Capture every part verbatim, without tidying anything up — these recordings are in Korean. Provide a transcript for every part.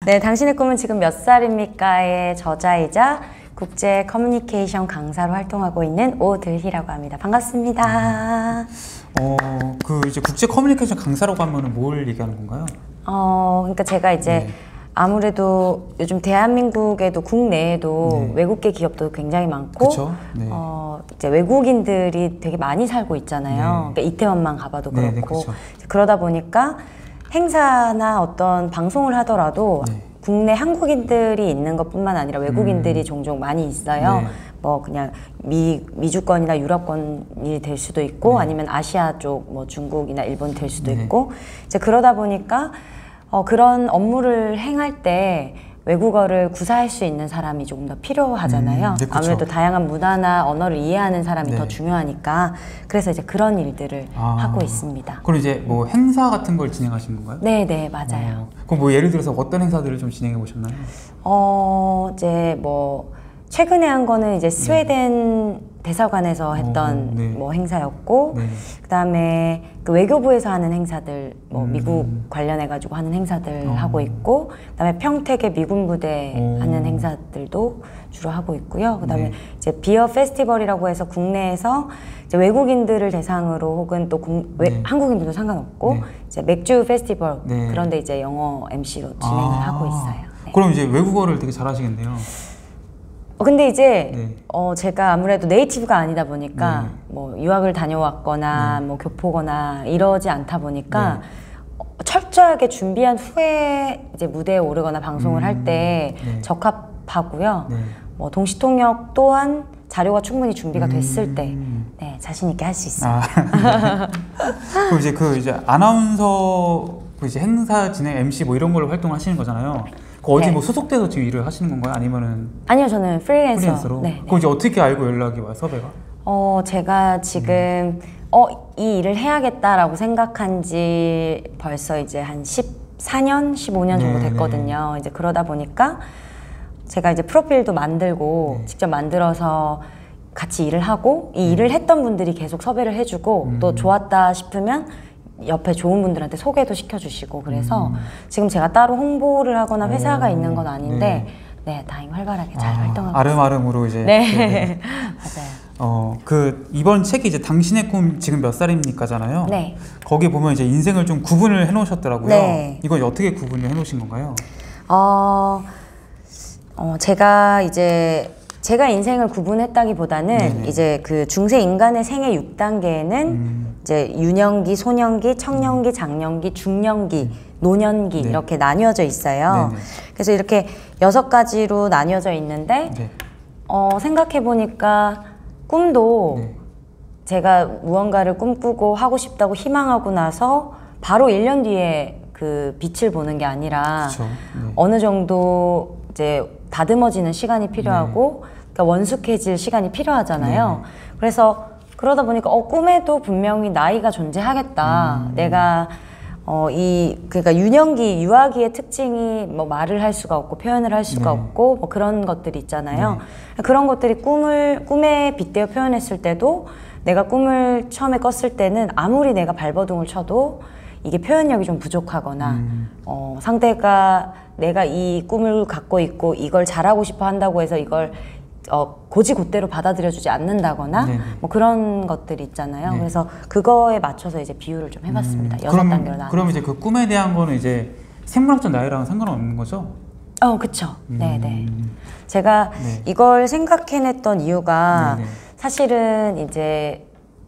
네, 당신의 꿈은 지금 몇 살입니까의 저자이자 국제 커뮤니케이션 강사로 활동하고 있는 오들희라고 합니다. 반갑습니다. 어, 그 이제 국제 커뮤니케이션 강사라고 하면은 뭘 얘기하는 건가요? 어, 그러니까 제가 이제 네. 아무래도 요즘 대한민국에도 국내에도 네. 외국계 기업도 굉장히 많고, 그쵸? 네. 어, 이제 외국인들이 되게 많이 살고 있잖아요. 네. 그러니까 이태원만 가봐도 네, 그렇고, 네, 그쵸. 그러다 보니까 행사나 어떤 방송을 하더라도 네. 국내 한국인들이 있는 것뿐만 아니라 외국인들이 음. 종종 많이 있어요. 네. 뭐 그냥 미, 미주권이나 유럽권이 될 수도 있고 네. 아니면 아시아 쪽 뭐 중국이나 일본 될 수도 네. 있고, 이제 그러다 보니까 어, 그런 업무를 행할 때 외국어를 구사할 수 있는 사람이 조금 더 필요하잖아요. 음, 네, 그쵸. 아무래도 다양한 문화나 언어를 이해하는 사람이 네. 더 중요하니까, 그래서 이제 그런 일들을 아. 하고 있습니다. 그럼 이제 뭐 행사 같은 걸 진행하신 건가요? 네, 네, 맞아요. 어, 그럼 뭐 예를 들어서 어떤 행사들을 좀 진행해 보셨나요? 어, 이제 뭐 최근에 한 거는 이제 스웨덴 대사관에서 했던 어, 네. 뭐 행사였고, 네. 그다음에 그 외교부에서 하는 행사들, 뭐 음. 미국 관련해 가지고 하는 행사들 어. 하고 있고, 그다음에 평택의 미군 부대 어. 하는 행사들도 주로 하고 있고요. 그다음에 네. 이제 비어 페스티벌이라고 해서 국내에서 이제 외국인들을 대상으로 혹은 또 국, 외, 네. 한국인들도 상관없고 네. 이제 맥주 페스티벌, 네. 그런데 이제 영어 엠시로 진행을 아. 하고 있어요. 네. 그럼 이제 외국어를 되게 잘하시겠네요. 어, 근데 이제 네. 어, 제가 아무래도 네이티브가 아니다 보니까 네. 뭐 유학을 다녀왔거나 네. 뭐 교포거나 이러지 않다 보니까 네. 어, 철저하게 준비한 후에 이제 무대에 오르거나 방송을 음. 할 때 네. 적합하고요. 네. 뭐 동시통역 또한 자료가 충분히 준비가 됐을 때 음. 네, 자신 있게 할 수 있어요. 아. 그럼 이제 그 이제 아나운서 그 이제 행사 진행 엠씨 뭐 이런 걸로 활동을 하시는 거잖아요. 그 어디 네. 뭐 소속돼서 지금 일을 하시는 건가요? 아니면은 아니요, 저는 프리랜서. 프리랜서로? 네, 네. 그럼 이제 어떻게 알고 연락이 와요, 섭외가? 어, 제가 지금 어, 이 일을 해야겠다라고 생각한 지 벌써 이제 한 십사 년, 십오 년 정도 네, 됐거든요. 이제 그러다 보니까 제가 이제 프로필도 만들고 네. 직접 만들어서 같이 일을 하고, 이 일을 했던 분들이 계속 섭외를 해주고 음. 또 좋았다 싶으면 옆에 좋은 분들한테 소개도 시켜주시고, 그래서 음. 지금 제가 따로 홍보를 하거나 회사가 오, 있는 건 아닌데 네. 네, 다행히 활발하게 잘 아, 활동하고 아름아름으로 이제 있어요. 네, 네. 맞아요. 어, 그 이번 책이 이제 당신의 꿈 지금 몇 살입니까잖아요. 네. 거기 보면 이제 인생을 좀 구분을 해놓으셨더라고요. 네. 이건 어떻게 구분을 해놓으신 건가요? 어, 어, 제가 이제 제가 인생을 구분했다기보다는 네네. 이제 그 중세 인간의 생애 육 단계에는 음. 이제 유년기, 소년기, 청년기, 장년기, 중년기, 노년기 네. 이렇게 나뉘어져 있어요. 네네. 그래서 이렇게 여섯 가지로 나뉘어져 있는데 네. 어, 생각해 보니까 꿈도 네. 제가 무언가를 꿈꾸고 하고 싶다고 희망하고 나서 바로 일 년 뒤에 그 빛을 보는 게 아니라 그쵸. 네. 어느 정도 이제 다듬어지는 시간이 필요하고, 그러니까 원숙해질 시간이 필요하잖아요. 네. 그래서 그러다 보니까 어, 꿈에도 분명히 나이가 존재하겠다. 음. 내가 어, 이 그러니까 유년기, 유아기의 특징이 뭐 말을 할 수가 없고 표현을 할 수가 네. 없고 뭐 그런 것들이 있잖아요. 네. 그런 것들이 꿈을 꿈에 빗대어 표현했을 때도, 내가 꿈을 처음에 꿨을 때는 아무리 내가 발버둥을 쳐도 이게 표현력이 좀 부족하거나 음. 어, 상대가 내가 이 꿈을 갖고 있고 이걸 잘하고 싶어 한다고 해서 이걸 어, 고지곧대로 받아들여주지 않는다거나 네네. 뭐 그런 것들이 있잖아요. 네. 그래서 그거에 맞춰서 이제 비율을 좀 해봤습니다. 음. 여섯 그럼, 단계로 나눠. 그럼 이제 그 꿈에 대한 거는 이제 생물학적 나이랑은 상관없는 거죠? 어, 그쵸. 음. 네네. 제가 네. 이걸 생각해냈던 이유가 네네. 사실은 이제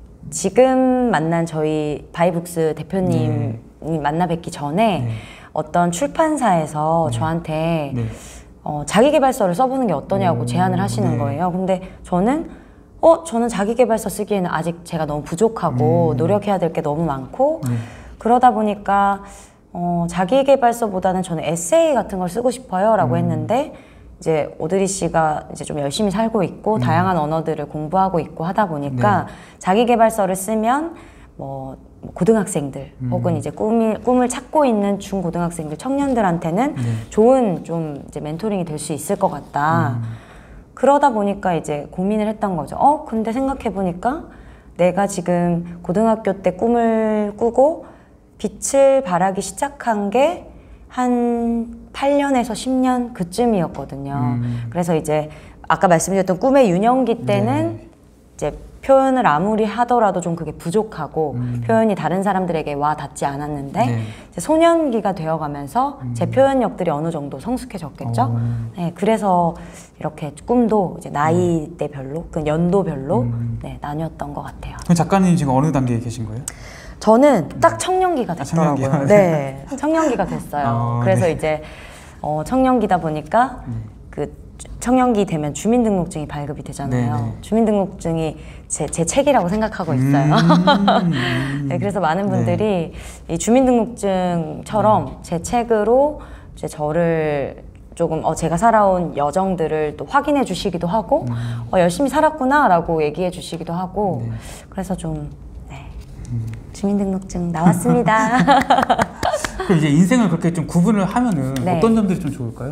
지금 만난 저희 바이북스 대표님이 만나 뵙기 전에 네. 어떤 출판사에서 네. 저한테 네. 어, 자기계발서를 써보는 게 어떠냐고 오, 제안을 하시는 네. 거예요. 근데 저는 어 저는 자기계발서 쓰기에는 아직 제가 너무 부족하고 음. 노력해야 될 게 너무 많고 네. 그러다 보니까 어, 자기계발서보다는 저는 에세이 같은 걸 쓰고 싶어요 라고 음. 했는데, 이제 오드리 씨가 이제 좀 열심히 살고 있고 음. 다양한 언어들을 공부하고 있고 하다 보니까 네. 자기계발서를 쓰면 뭐 고등학생들 음. 혹은 이제 꿈이, 꿈을 찾고 있는 중고등학생들, 청년들한테는 네. 좋은 좀 이제 멘토링이 될 수 있을 것 같다. 음. 그러다 보니까 이제 고민을 했던 거죠. 어, 근데 생각해 보니까 내가 지금 고등학교 때 꿈을 꾸고 빛을 발하기 시작한 게 한 팔 년에서 십 년 그쯤이었거든요. 음. 그래서 이제 아까 말씀드렸던 꿈의 유년기 때는 네. 이제 표현을 아무리 하더라도 좀 그게 부족하고 음. 표현이 다른 사람들에게 와 닿지 않았는데 네. 이제 소년기가 되어가면서 음. 제 표현력들이 어느 정도 성숙해졌겠죠. 어. 네, 그래서 이렇게 꿈도 이제 나이대별로, 그 연도별로 음. 네, 나뉘었던 것 같아요. 그럼 작가님 지금 어느 단계에 계신 거예요? 저는 딱 청년기가 아, 됐더라고요. 청년기요? 네, 청년기가 됐어요. 어, 그래서 네. 이제 어, 청년기다 보니까 네. 그 청년기 되면 주민등록증이 발급이 되잖아요. 네, 네. 주민등록증이 제, 제 책이라고 생각하고 있어요. 음. 네, 그래서 많은 네. 분들이 이 주민등록증처럼 제 책으로 이제 저를 조금 어, 제가 살아온 여정들을 또 확인해 주시기도 하고 음. 어, 열심히 살았구나 라고 얘기해 주시기도 하고 네. 그래서 좀 네, 주민등록증 나왔습니다. 그럼 이제 인생을 그렇게 좀 구분을 하면은 네. 어떤 점들이 좀 좋을까요?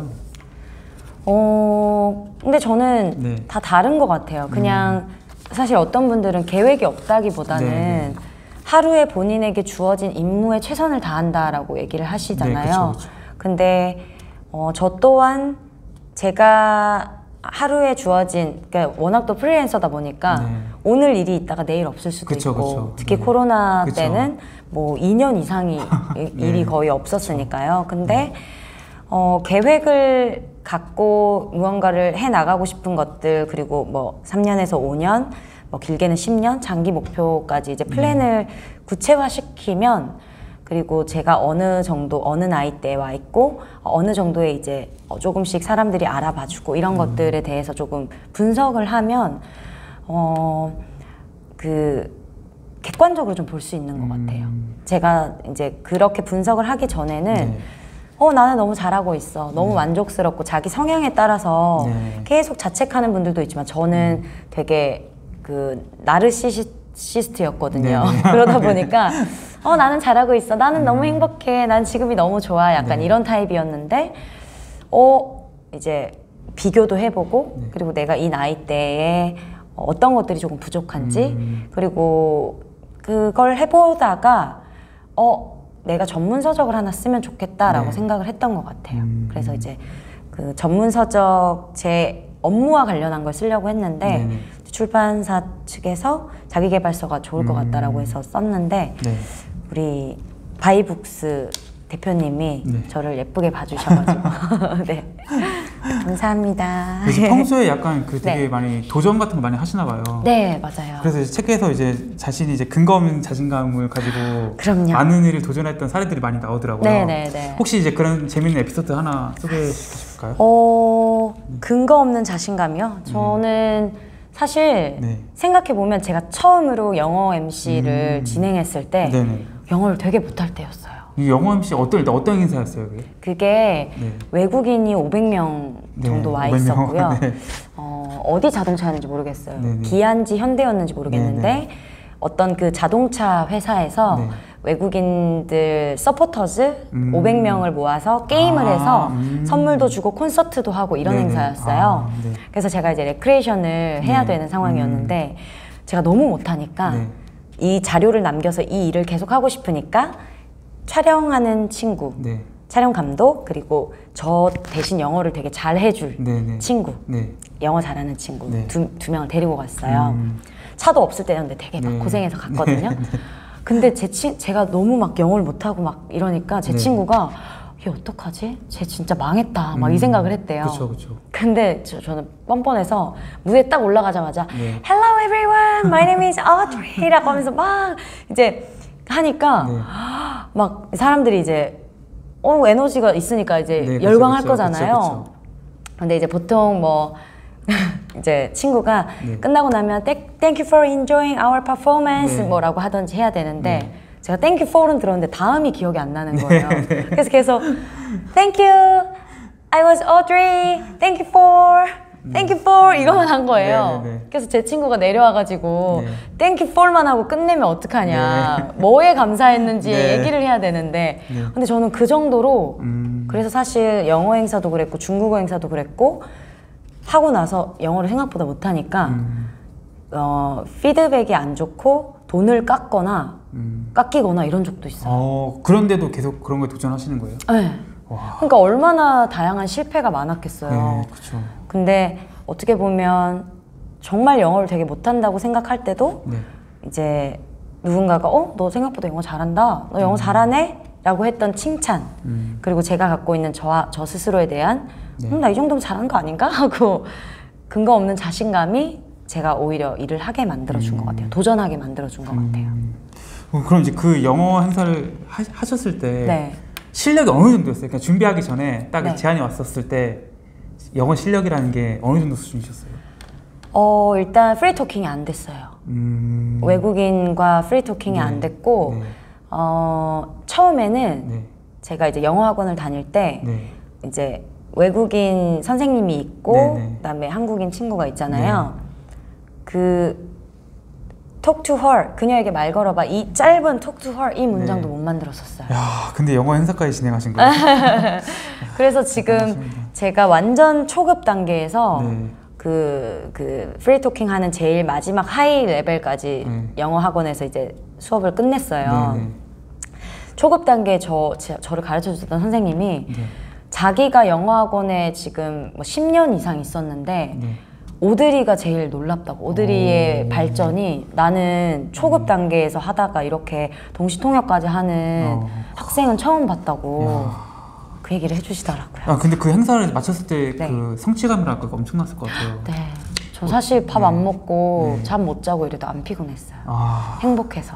어, 근데 저는 네. 다 다른 것 같아요. 그냥 사실 어떤 분들은 계획이 없다기보다는 네, 네. 하루에 본인에게 주어진 임무에 최선을 다한다라고 얘기를 하시잖아요. 네, 그쵸, 그쵸. 근데 어, 저 또한 제가 하루에 주어진, 그러니까 워낙 또 프리랜서다 보니까 네. 오늘 일이 있다가 내일 없을 수도 그쵸, 있고 그쵸. 특히 네. 코로나 그쵸. 때는 뭐 이 년 이상이 네. 일이 거의 없었으니까요. 근데 어, 계획을 갖고 무언가를 해 나가고 싶은 것들 그리고 뭐 삼 년에서 오 년, 뭐 길게는 십 년 장기 목표까지 이제 플랜을 구체화시키면 그리고 제가 어느 정도 어느 나이대에 와 있고 어느 정도의 이제 조금씩 사람들이 알아봐주고 이런 음. 것들에 대해서 조금 분석을 하면 어 그 객관적으로 좀 볼 수 있는 것 같아요. 음. 제가 이제 그렇게 분석을 하기 전에는 네. 어 나는 너무 잘하고 있어 너무 만족스럽고 자기 성향에 따라서 네. 계속 자책하는 분들도 있지만 저는 음. 되게 그 나르시시스트였거든요. 네. 그러다 보니까 어 나는 잘하고 있어 나는 너무 행복해 난 지금이 너무 좋아 약간 네. 이런 타입이었는데 어 이제 비교도 해보고 네. 그리고 내가 이 나이대에 어떤 것들이 조금 부족한지 음. 그리고 그걸 해보다가 어 내가 전문 서적을 하나 쓰면 좋겠다라고 네. 생각을 했던 것 같아요. 음. 그래서 이제 그 전문 서적 제 업무와 관련한 걸 쓰려고 했는데 네네. 출판사 측에서 자기계발서가 좋을 것 음. 같다라고 해서 썼는데 네. 우리 바이북스 대표님이 네. 저를 예쁘게 봐주셔가지고 네 감사합니다. 그래서 평소에 약간 그 되게 네. 많이 도전 같은 거 많이 하시나 봐요. 네 맞아요. 그래서 이제 책에서 이제 자신이 이제 근거 없는 자신감을 가지고 그럼요. 많은 일을 도전했던 사례들이 많이 나오더라고요. 네네네. 혹시 이제 그런 재밌는 에피소드 하나 소개해 주실까요? 어 근거 없는 자신감이요? 저는 사실 네. 생각해 보면 제가 처음으로 영어 엠씨를 음. 진행했을 때 네네. 영어를 되게 못할 때였어요. 이 영어 엠씨 어떤 어떤 행사였어요, 그게? 그게 네. 외국인이 오백 명 정도 네, 와 오백 명. 있었고요. 네. 어, 어디 자동차였는지 모르겠어요. 네네. 기아인지 현대였는지 모르겠는데 네네. 어떤 그 자동차 회사에서 네. 외국인들 서포터즈 음. 오백 명을 모아서 게임을 아, 해서 음. 선물도 주고 콘서트도 하고 이런 네네. 행사였어요. 아, 네. 그래서 제가 이제 레크레이션을 해야 네. 되는 상황이었는데 제가 너무 못하니까 네. 이 자료를 남겨서 이 일을 계속 하고 싶으니까 촬영하는 친구, 네. 촬영 감독 그리고 저 대신 영어를 되게 잘 해줄 네네. 친구, 네. 영어 잘하는 친구 네. 두, 두 명을 데리고 갔어요. 음. 차도 없을 때였는데 되게 막 네. 고생해서 갔거든요. 근데 제 친, 제가 너무 막 영어를 못하고 막 이러니까 제 네. 친구가 얘 어떡하지? 쟤 진짜 망했다 막 이 음. 생각을 했대요. 그쵸, 그쵸. 근데 저, 저는 뻔뻔해서 무대에 딱 올라가자마자 네. Hello everyone, my name is Audrey 라고 하면서 막 이제 하니까 네. 막 사람들이 이제 어 에너지가 있으니까 이제 네, 그쵸, 열광할 그쵸, 거잖아요. 그쵸, 그쵸. 근데 이제 보통 뭐 이제 친구가 네. 끝나고 나면 Thank you for enjoying our performance 네. 뭐라고 하든지 해야 되는데 네. 제가 Thank you for은 들었는데 다음이 기억이 안 나는 거예요. 그래서 계속 Thank you, I was Audrey. Thank you for, Thank you for 이거만 한 거예요. 네, 네, 네. 그래서 제 친구가 내려와가지고 네. Thank you for만 하고 끝내면 어떡하냐. 뭐에 감사했는지 네. 얘기를 해야 되는데 네. 근데 저는 그 정도로 음. 그래서 사실 영어 행사도 그랬고 중국어 행사도 그랬고 하고 나서 영어를 생각보다 못하니까 음. 어, 피드백이 안 좋고 돈을 깎거나 음. 깎이거나 이런 적도 있어요. 어, 그런데도 계속 그런 거에 도전하시는 거예요? 네. 와. 그러니까 얼마나 다양한 실패가 많았겠어요. 네, 그렇죠. 근데 어떻게 보면 정말 영어를 되게 못한다고 생각할 때도 네. 이제 누군가가 어? 너 생각보다 영어 잘한다. 너 영어 잘하네? 라고 했던 칭찬 음. 그리고 제가 갖고 있는 저, 저 스스로에 대한 네. 음, 나 이 정도면 잘하는 거 아닌가? 하고 근거 없는 자신감이 제가 오히려 일을 하게 만들어준 음. 것 같아요. 도전하게 만들어준 것 같아요. 음. 어, 그럼 이제 그 영어 행사를 하, 하셨을 때 네. 실력이 어느 정도였어요? 그러니까 준비하기 전에 딱 네. 제안이 왔었을 때 영어 실력이라는 게 어느 정도 수준이셨어요? 어, 일단 프리 토킹이 안 됐어요. 음. 외국인과 프리 토킹이 네. 안 됐고 네. 어, 처음에는 네. 제가 이제 영어 학원을 다닐 때 네. 이제 외국인 선생님이 있고 네네. 그다음에 한국인 친구가 있잖아요. 그 talk to her, 그녀에게 말 걸어봐. 이 짧은 talk to her 이 문장도 네. 못 만들었었어요. 야, 근데 영어 행사까지 진행하신 거예요? 그래서 지금 대단하십니다. 제가 완전 초급 단계에서 네. 그, 그 프리 토킹 하는 제일 마지막 하이 레벨까지 네. 영어 학원에서 이제 수업을 끝냈어요. 네, 네. 초급 단계에 저, 제- 저를 가르쳐 주던 선생님이 네. 자기가 영어 학원에 지금 뭐 십 년 이상 있었는데 네. 오드리가 제일 놀랍다고. 오드리의 오. 발전이 나는 초급 단계에서 하다가 이렇게 동시통역까지 하는 어. 학생은 처음 봤다고 야. 그 얘기를 해주시더라고요. 아, 근데 그 행사를 마쳤을 때 네. 그 성취감이랄까 엄청났을 것 같아요. 네, 저 사실 밥 안 네. 먹고 네. 잠 못 자고 이래도 안 피곤했어요. 아. 행복해서.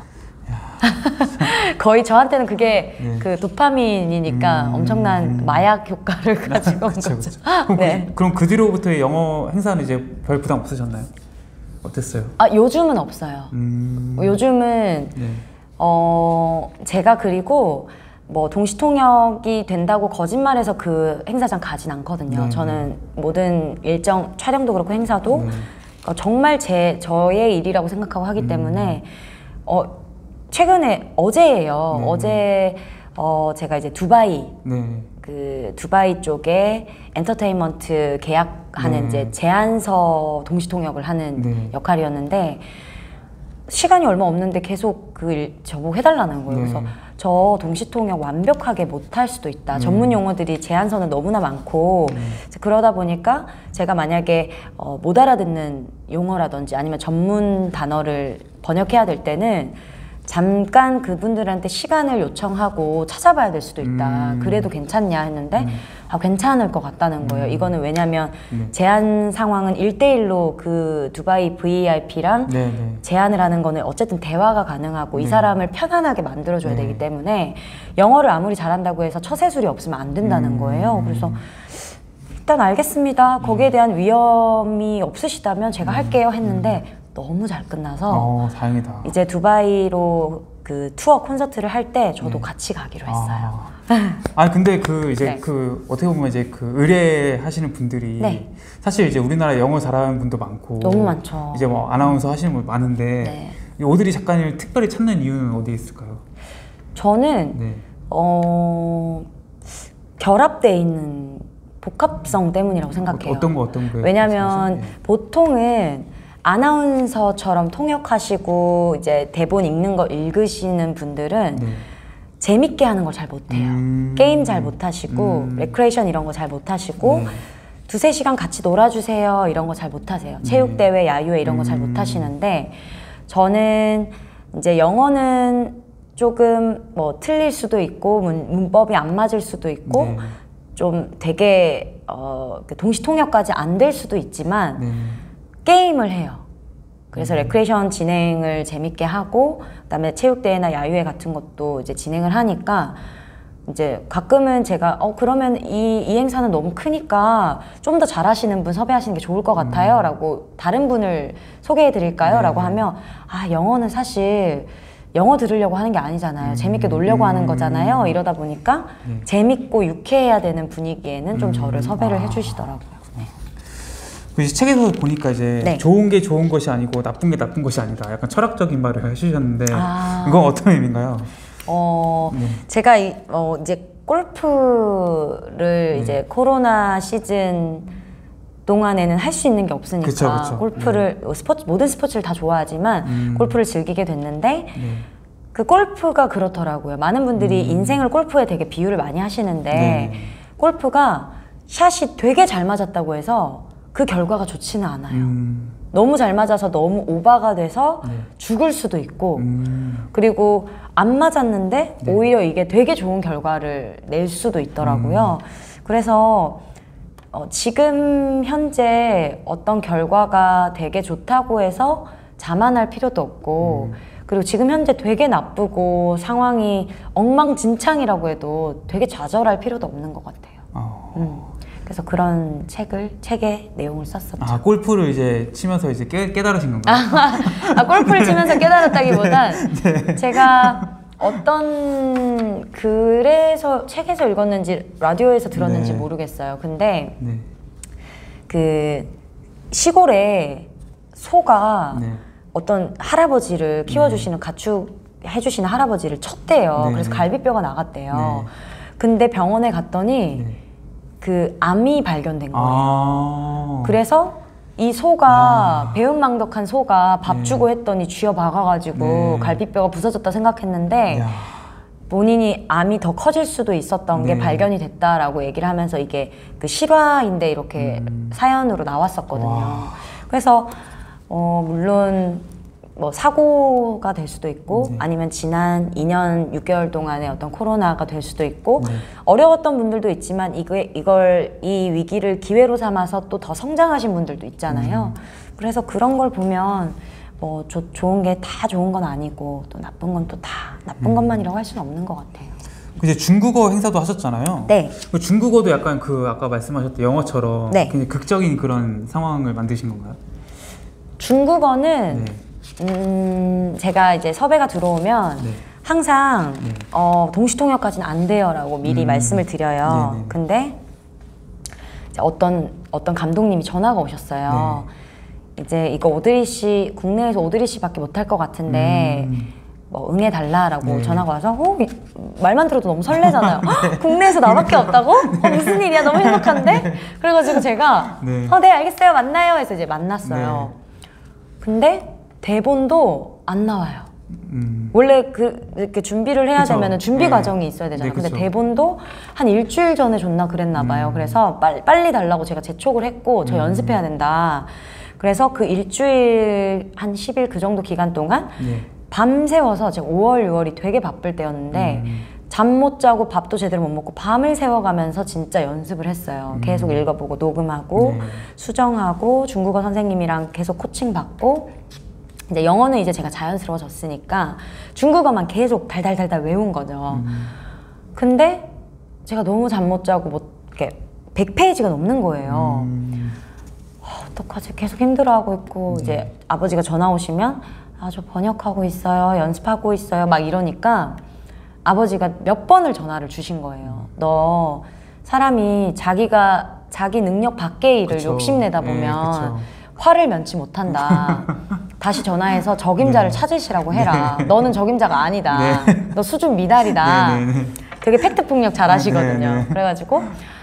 거의 저한테는 그게 네. 그 도파민이니까 음, 엄청난 음. 마약 효과를 가지고 온 그쵸, 거죠. 그쵸. 그럼, 네. 그, 그럼 그 뒤로부터의 영어 행사는 이제 별 부담 없으셨나요? 어땠어요? 아, 요즘은 없어요. 음. 요즘은 네. 어, 제가 그리고 뭐 동시통역이 된다고 거짓말해서 그 행사장 가진 않거든요. 네. 저는 모든 일정, 촬영도 그렇고 행사도 네. 어, 정말 제, 저의 일이라고 생각하고 하기 음. 때문에 어, 최근에 어제예요. 네. 어제 어, 제가 이제 두바이 네. 그 두바이 쪽에 엔터테인먼트 계약하는 네. 이제 제안서 동시통역을 하는 네. 역할이었는데 시간이 얼마 없는데 계속 그 일 저보고 해달라는 거예요. 네. 그래서 저 동시통역 완벽하게 못할 수도 있다. 음. 전문 용어들이 제안서는 너무나 많고 네. 이제 그러다 보니까 제가 만약에 어, 못 알아듣는 용어라든지 아니면 전문 단어를 번역해야 될 때는 잠깐 그분들한테 시간을 요청하고 찾아봐야 될 수도 있다. 음. 그래도 괜찮냐 했는데 음. 아, 괜찮을 것 같다는 거예요. 음. 이거는 왜냐면 네. 제안 상황은 일 대일로 그 두바이 브이아이피랑 네. 네. 제안을 하는 거는 어쨌든 대화가 가능하고 이 네. 사람을 편안하게 만들어줘야 네. 되기 때문에 영어를 아무리 잘한다고 해서 처세술이 없으면 안 된다는 음. 거예요. 그래서 일단 알겠습니다. 거기에 대한 위험이 없으시다면 제가 할게요 했는데 너무 잘 끝나서 어, 다행이다. 이제 두바이로 그 투어 콘서트를 할 때 저도 네. 같이 가기로 했어요. 아, 아 근데 그 이제 네. 그 어떻게 보면 이제 그 의뢰하시는 분들이 네. 사실 이제 우리나라 영어 잘하는 분도 많고 너무 많죠. 이제 뭐 아나운서 하시는 분 많은데 네. 이 오드리 작가님을 특별히 찾는 이유는 어디에 있을까요? 저는 네. 어, 결합돼 있는 복합성 때문이라고 생각해요. 어, 어떤 거 어떤 거? 왜냐면 보통은 아나운서처럼 통역하시고 이제 대본 읽는 거 읽으시는 분들은 네. 재밌게 하는 걸 잘 못해요. 음. 게임 잘 못하시고 음. 레크레이션 이런 거 잘 못하시고 네. 두세 시간 같이 놀아주세요 이런 거 잘 못하세요. 체육대회, 야유회 이런 거 잘 음. 못하시는데 저는 이제 영어는 조금 뭐 틀릴 수도 있고 문, 문법이 안 맞을 수도 있고 네. 좀 되게 어, 동시통역까지 안 될 수도 있지만 네. 게임을 해요. 그래서 음. 레크레이션 진행을 재밌게 하고 그다음에 체육대회나 야유회 같은 것도 이제 진행을 하니까 이제 가끔은 제가 어 그러면 이, 이 행사는 너무 크니까 좀 더 잘하시는 분 섭외하시는 게 좋을 것 같아요 음. 라고 다른 분을 소개해 드릴까요? 네. 라고 하면 아 영어는 사실 영어 들으려고 하는 게 아니잖아요. 음. 재밌게 놀려고 음. 하는 거잖아요. 이러다 보니까 네. 재밌고 유쾌해야 되는 분위기에는 좀 음. 저를 섭외를 아. 해주시더라고요. 네. 그 이제 책에서 보니까 이제 네. 좋은 게 좋은 것이 아니고 나쁜 게 나쁜 것이 아니다. 약간 철학적인 말을 해주셨는데 아. 이건 어떤 의미인가요? 어, 네. 제가 이, 어, 이제 골프를 네. 이제 코로나 시즌 동안에는 할 수 있는 게 없으니까 그쵸, 그쵸. 골프를 스포츠 모든 스포츠를 다 좋아하지만 음. 골프를 즐기게 됐는데 네. 그 골프가 그렇더라고요. 많은 분들이 음. 인생을 골프에 되게 비유를 많이 하시는데 네. 골프가 샷이 되게 잘 맞았다고 해서 그 결과가 좋지는 않아요. 음. 너무 잘 맞아서 너무 오바가 돼서 네. 죽을 수도 있고 음. 그리고 안 맞았는데 네. 오히려 이게 되게 좋은 결과를 낼 수도 있더라고요. 음. 그래서 어, 지금 현재 어떤 결과가 되게 좋다고 해서 자만할 필요도 없고 음. 그리고 지금 현재 되게 나쁘고 상황이 엉망진창이라고 해도 되게 좌절할 필요도 없는 것 같아요. 어. 음. 그래서 그런 책을 책에 내용을 썼었죠. 아 골프를 이제 치면서 이제 깨, 깨달으신 건가요? 아, 골프를 치면서 깨달았다기보단 네. 제가 어떤 글에서 책에서 읽었는지 라디오에서 들었는지 네. 모르겠어요. 근데 네. 그 시골에 소가 네. 어떤 할아버지를 키워주시는 가축 해주시는 할아버지를 쳤대요. 네. 그래서 갈비뼈가 나갔대요. 네. 근데 병원에 갔더니 네. 그 암이 발견된 거예요. 아. 그래서 이 소가 아. 배은망덕한 소가 밥 네. 주고 했더니 쥐어 박아가지고 네. 갈비뼈가 부서졌다 생각했는데 야. 본인이 암이 더 커질 수도 있었던 게 네. 발견이 됐다라고 얘기를 하면서 이게 그 실화인데 이렇게 음. 사연으로 나왔었거든요. 와. 그래서 어 물론 뭐 사고가 될 수도 있고 네. 아니면 지난 이 년 육 개월 동안의 어떤 코로나가 될 수도 있고 네. 어려웠던 분들도 있지만 이거, 이걸 이 위기를 기회로 삼아서 또 더 성장하신 분들도 있잖아요. 음. 그래서 그런 걸 보면 뭐 조, 좋은 게 다 좋은 건 아니고 또 나쁜 건 또 다 나쁜 음. 것만이라고 할 수는 없는 것 같아요. 이제 중국어 행사도 하셨잖아요. 네. 그 중국어도 약간 그 아까 말씀하셨던 영어처럼 네. 굉장히 극적인 그런 상황을 만드신 건가요? 중국어는 네. 음, 제가 이제 섭외가 들어오면 네. 항상 네. 어, 동시통역까지는 안 돼요라고 미리 음. 말씀을 드려요. 네네. 근데 이제 어떤 어떤 감독님이 전화가 오셨어요. 네. 이제 이거 오드리 씨 국내에서 오드리 씨밖에 못할 것 같은데 음. 뭐 응해 달라라고 네. 전화가 와서 어, 이- 말만 들어도 너무 설레잖아요. 헉, 국내에서 나밖에 없다고? 어, 무슨 일이야? 너무 행복한데? 그래가지고 제가 네. 어, 네 알겠어요 만나요 해서 이제 만났어요. 네. 근데 대본도 안 나와요. 음. 원래 그 이렇게 준비를 해야 그쵸. 되면은 준비 네. 과정이 있어야 되잖아요. 네, 근데 그쵸. 대본도 한 일주일 전에 줬나 그랬나 봐요. 음. 그래서 빨리, 빨리 달라고 제가 재촉을 했고 저 음. 연습해야 된다. 그래서 그 일주일 한 십 일 그 정도 기간 동안 네. 밤새워서 제가 오월, 유월이 되게 바쁠 때였는데 음. 잠 못 자고 밥도 제대로 못 먹고 밤을 새워가면서 진짜 연습을 했어요. 음. 계속 읽어보고 녹음하고 네. 수정하고 중국어 선생님이랑 계속 코칭 받고 이제 영어는 이제 제가 자연스러워졌으니까 중국어만 계속 달달달달 외운 거죠. 음. 근데 제가 너무 잠 못 자고 못 이렇게 백 페이지가 넘는 거예요. 음. 어떡하지? 계속 힘들어하고 있고 네. 이제 아버지가 전화 오시면 아, 저 번역하고 있어요. 연습하고 있어요. 막 이러니까 아버지가 몇 번을 전화를 주신 거예요. 너 사람이 자기가 자기 능력 밖의 일을 그쵸. 욕심내다 네, 보면 그쵸. 화를 면치 못한다. 다시 전화해서 적임자를 네. 찾으시라고 해라. 너는 적임자가 아니다. 네. 너 수준 미달이다. 네, 네, 네. 되게 팩트 폭력 잘 하시거든요. 네, 네. 그래가지고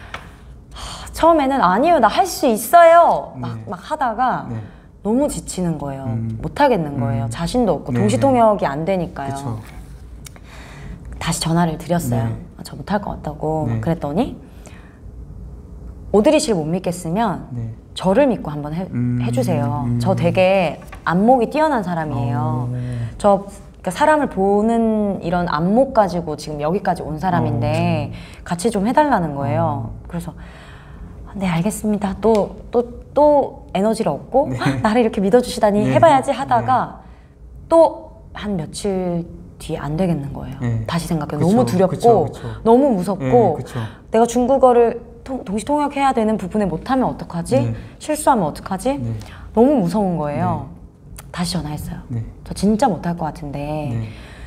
하, 처음에는 아니요 나 할 수 있어요 막, 네. 막 하다가 네. 너무 지치는 거예요. 음. 못 하겠는 거예요. 음. 자신도 없고 네, 동시통역이 안 되니까요. 그쵸. 다시 전화를 드렸어요. 네. 아, 저 못할 것 같다고 네. 막 그랬더니 오드리 씨를 못 믿겠으면 네. 저를 믿고 한번 해, 음. 해주세요. 음. 저 되게 안목이 뛰어난 사람이에요. 어. 저 그러니까 사람을 보는 이런 안목 가지고 지금 여기까지 온 사람인데 같이 좀 해달라는 거예요. 그래서 네 알겠습니다. 또 또 또 에너지를 얻고 네. "헉, 나를 이렇게 믿어주시다니 네. 해봐야지 하다가 또 한 며칠 뒤에 안 되겠는 거예요. 네. 다시 생각해 그쵸, 너무 두렵고 그쵸, 그쵸. 너무 무섭고 네, 그쵸. 내가 중국어를 통, 동시통역해야 되는 부분에 못하면 어떡하지? 네. 실수하면 어떡하지? 네. 너무 무서운 거예요. 다시 전화했어요. 네. 저 진짜 못할 것 같은데 네.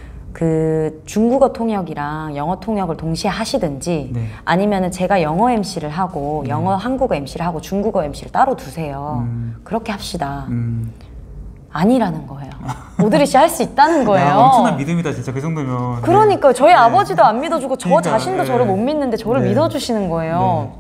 그 중국어 통역이랑 영어 통역을 동시에 하시든지 네. 아니면은 제가 영어 엠씨를 하고 네. 영어 한국어 엠씨를 하고 중국어 엠씨를 따로 두세요. 음. 그렇게 합시다. 음. 아니라는 거예요. 오드리 씨 할 수 있다는 거예요. 야, 엄청난 믿음이다 진짜 그 정도면. 그러니까 저희 네. 아버지도 안 믿어주고 저 그러니까, 자신도 네. 저를 못 믿는데 저를 네. 믿어주시는 거예요.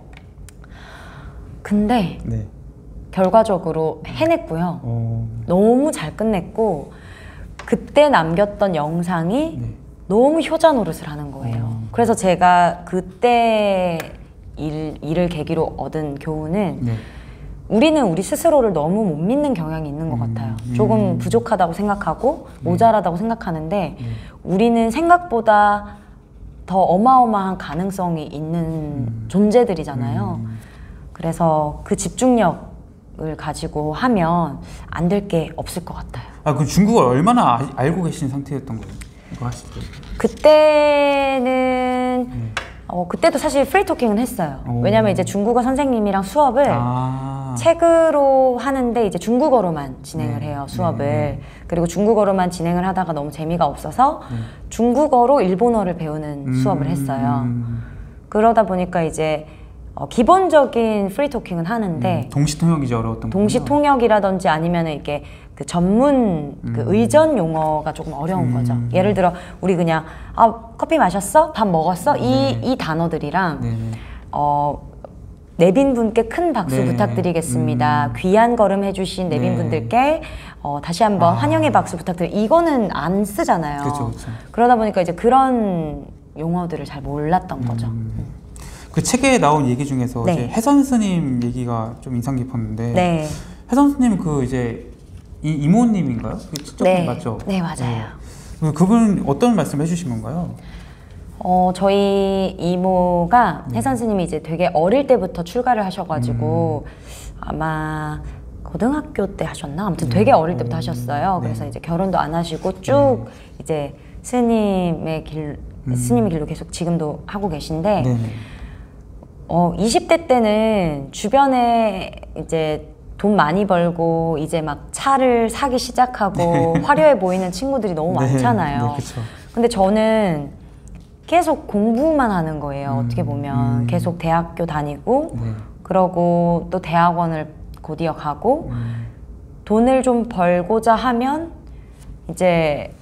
근데 네. 결과적으로 해냈고요. 어. 너무 잘 끝냈고 그때 남겼던 영상이 네. 너무 효자 노릇을 하는 거예요. 음. 그래서 제가 그때 일, 일을 계기로 얻은 교훈은 네. 우리는 우리 스스로를 너무 못 믿는 경향이 있는 것 음, 같아요. 음. 조금 부족하다고 생각하고 모자라다고 생각하는데 네. 우리는 생각보다 더 어마어마한 가능성이 있는 음. 존재들이잖아요. 음. 그래서 그 집중력을 가지고 하면 안 될 게 없을 것 같아요. 아, 그럼 중국어를 얼마나 아, 알고 계신 상태였던 거예요? 이거 하실 때? 그때는 네. 어, 그때도 사실 프리토킹은 했어요. 오. 왜냐면 이제 중국어 선생님이랑 수업을 아. 책으로 하는데 이제 중국어로만 진행을 네. 해요, 수업을. 네. 그리고 중국어로만 진행을 하다가 너무 재미가 없어서 네. 중국어로 일본어를 배우는 음. 수업을 했어요. 음. 그러다 보니까 이제 어, 기본적인 프리토킹은 하는데 음. 동시통역이죠, 어려웠던 거군요. 동시통역이라든지 아니면 이게 그 전문 그 음. 의전 용어가 조금 어려운 음. 거죠. 예를 들어 우리 그냥 아 커피 마셨어? 밥 먹었어? 이, 네. 이 단어들이랑 네. 어 내빈 분께 큰 박수 네. 부탁드리겠습니다. 음. 귀한 걸음 해주신 내빈 네. 분들께 어, 다시 한번 아. 환영의 박수 부탁드립니다. 이거는 안 쓰잖아요. 그렇죠, 그렇죠. 그러다 보니까 이제 그런 용어들을 잘 몰랐던 거죠. 음. 그 책에 나온 얘기 중에서 네. 이제 혜선 스님 얘기가 좀 인상 깊었는데 네. 혜선 스님 그 이제 이 이모님인가요? 그 친척분 네. 맞죠? 네, 맞아요. 네. 그분 어떤 말씀을 해주신 건가요? 어, 저희 이모가 네. 혜선 스님이 이제 되게 어릴 때부터 출가를 하셔가지고 음. 아마 고등학교 때 하셨나? 아무튼 네. 되게 어릴 때부터 음. 하셨어요. 네. 그래서 이제 결혼도 안 하시고 쭉 네. 이제 스님의 길, 음. 스님의 길로 계속 지금도 하고 계신데 네. 어, 이십 대 때는 주변에 이제 돈 많이 벌고 이제 막 차를 사기 시작하고 화려해 보이는 친구들이 너무 네. 많잖아요. 네, 그렇죠. 근데 저는 계속 공부만 하는 거예요. 음, 어떻게 보면 음. 계속 대학교 다니고 네. 그러고 또 대학원을 곧이어 가고 음. 돈을 좀 벌고자 하면 이제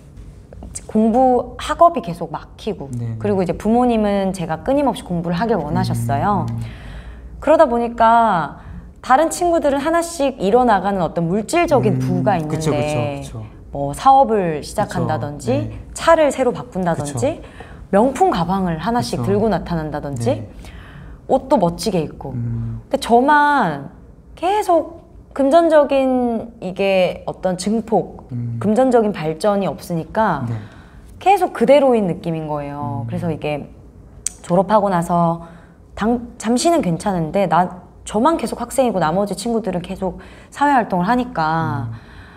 공부 학업이 계속 막히고 네, 네. 그리고 이제 부모님은 제가 끊임없이 공부를 하길 원하셨어요. 음. 그러다 보니까 다른 친구들은 하나씩 이뤄나가는 어떤 물질적인 음, 부가 있는데 그쵸, 그쵸, 그쵸. 뭐 사업을 시작한다든지 그쵸, 네. 차를 새로 바꾼다든지 그쵸. 명품 가방을 하나씩 그쵸. 들고 나타난다든지 네. 옷도 멋지게 입고 음. 근데 저만 계속 금전적인 이게 어떤 증폭 음. 금전적인 발전이 없으니까 네. 계속 그대로인 느낌인 거예요. 음. 그래서 이게 졸업하고 나서 당, 잠시는 괜찮은데 나 저만 계속 학생이고 나머지 친구들은 계속 사회활동을 하니까 음.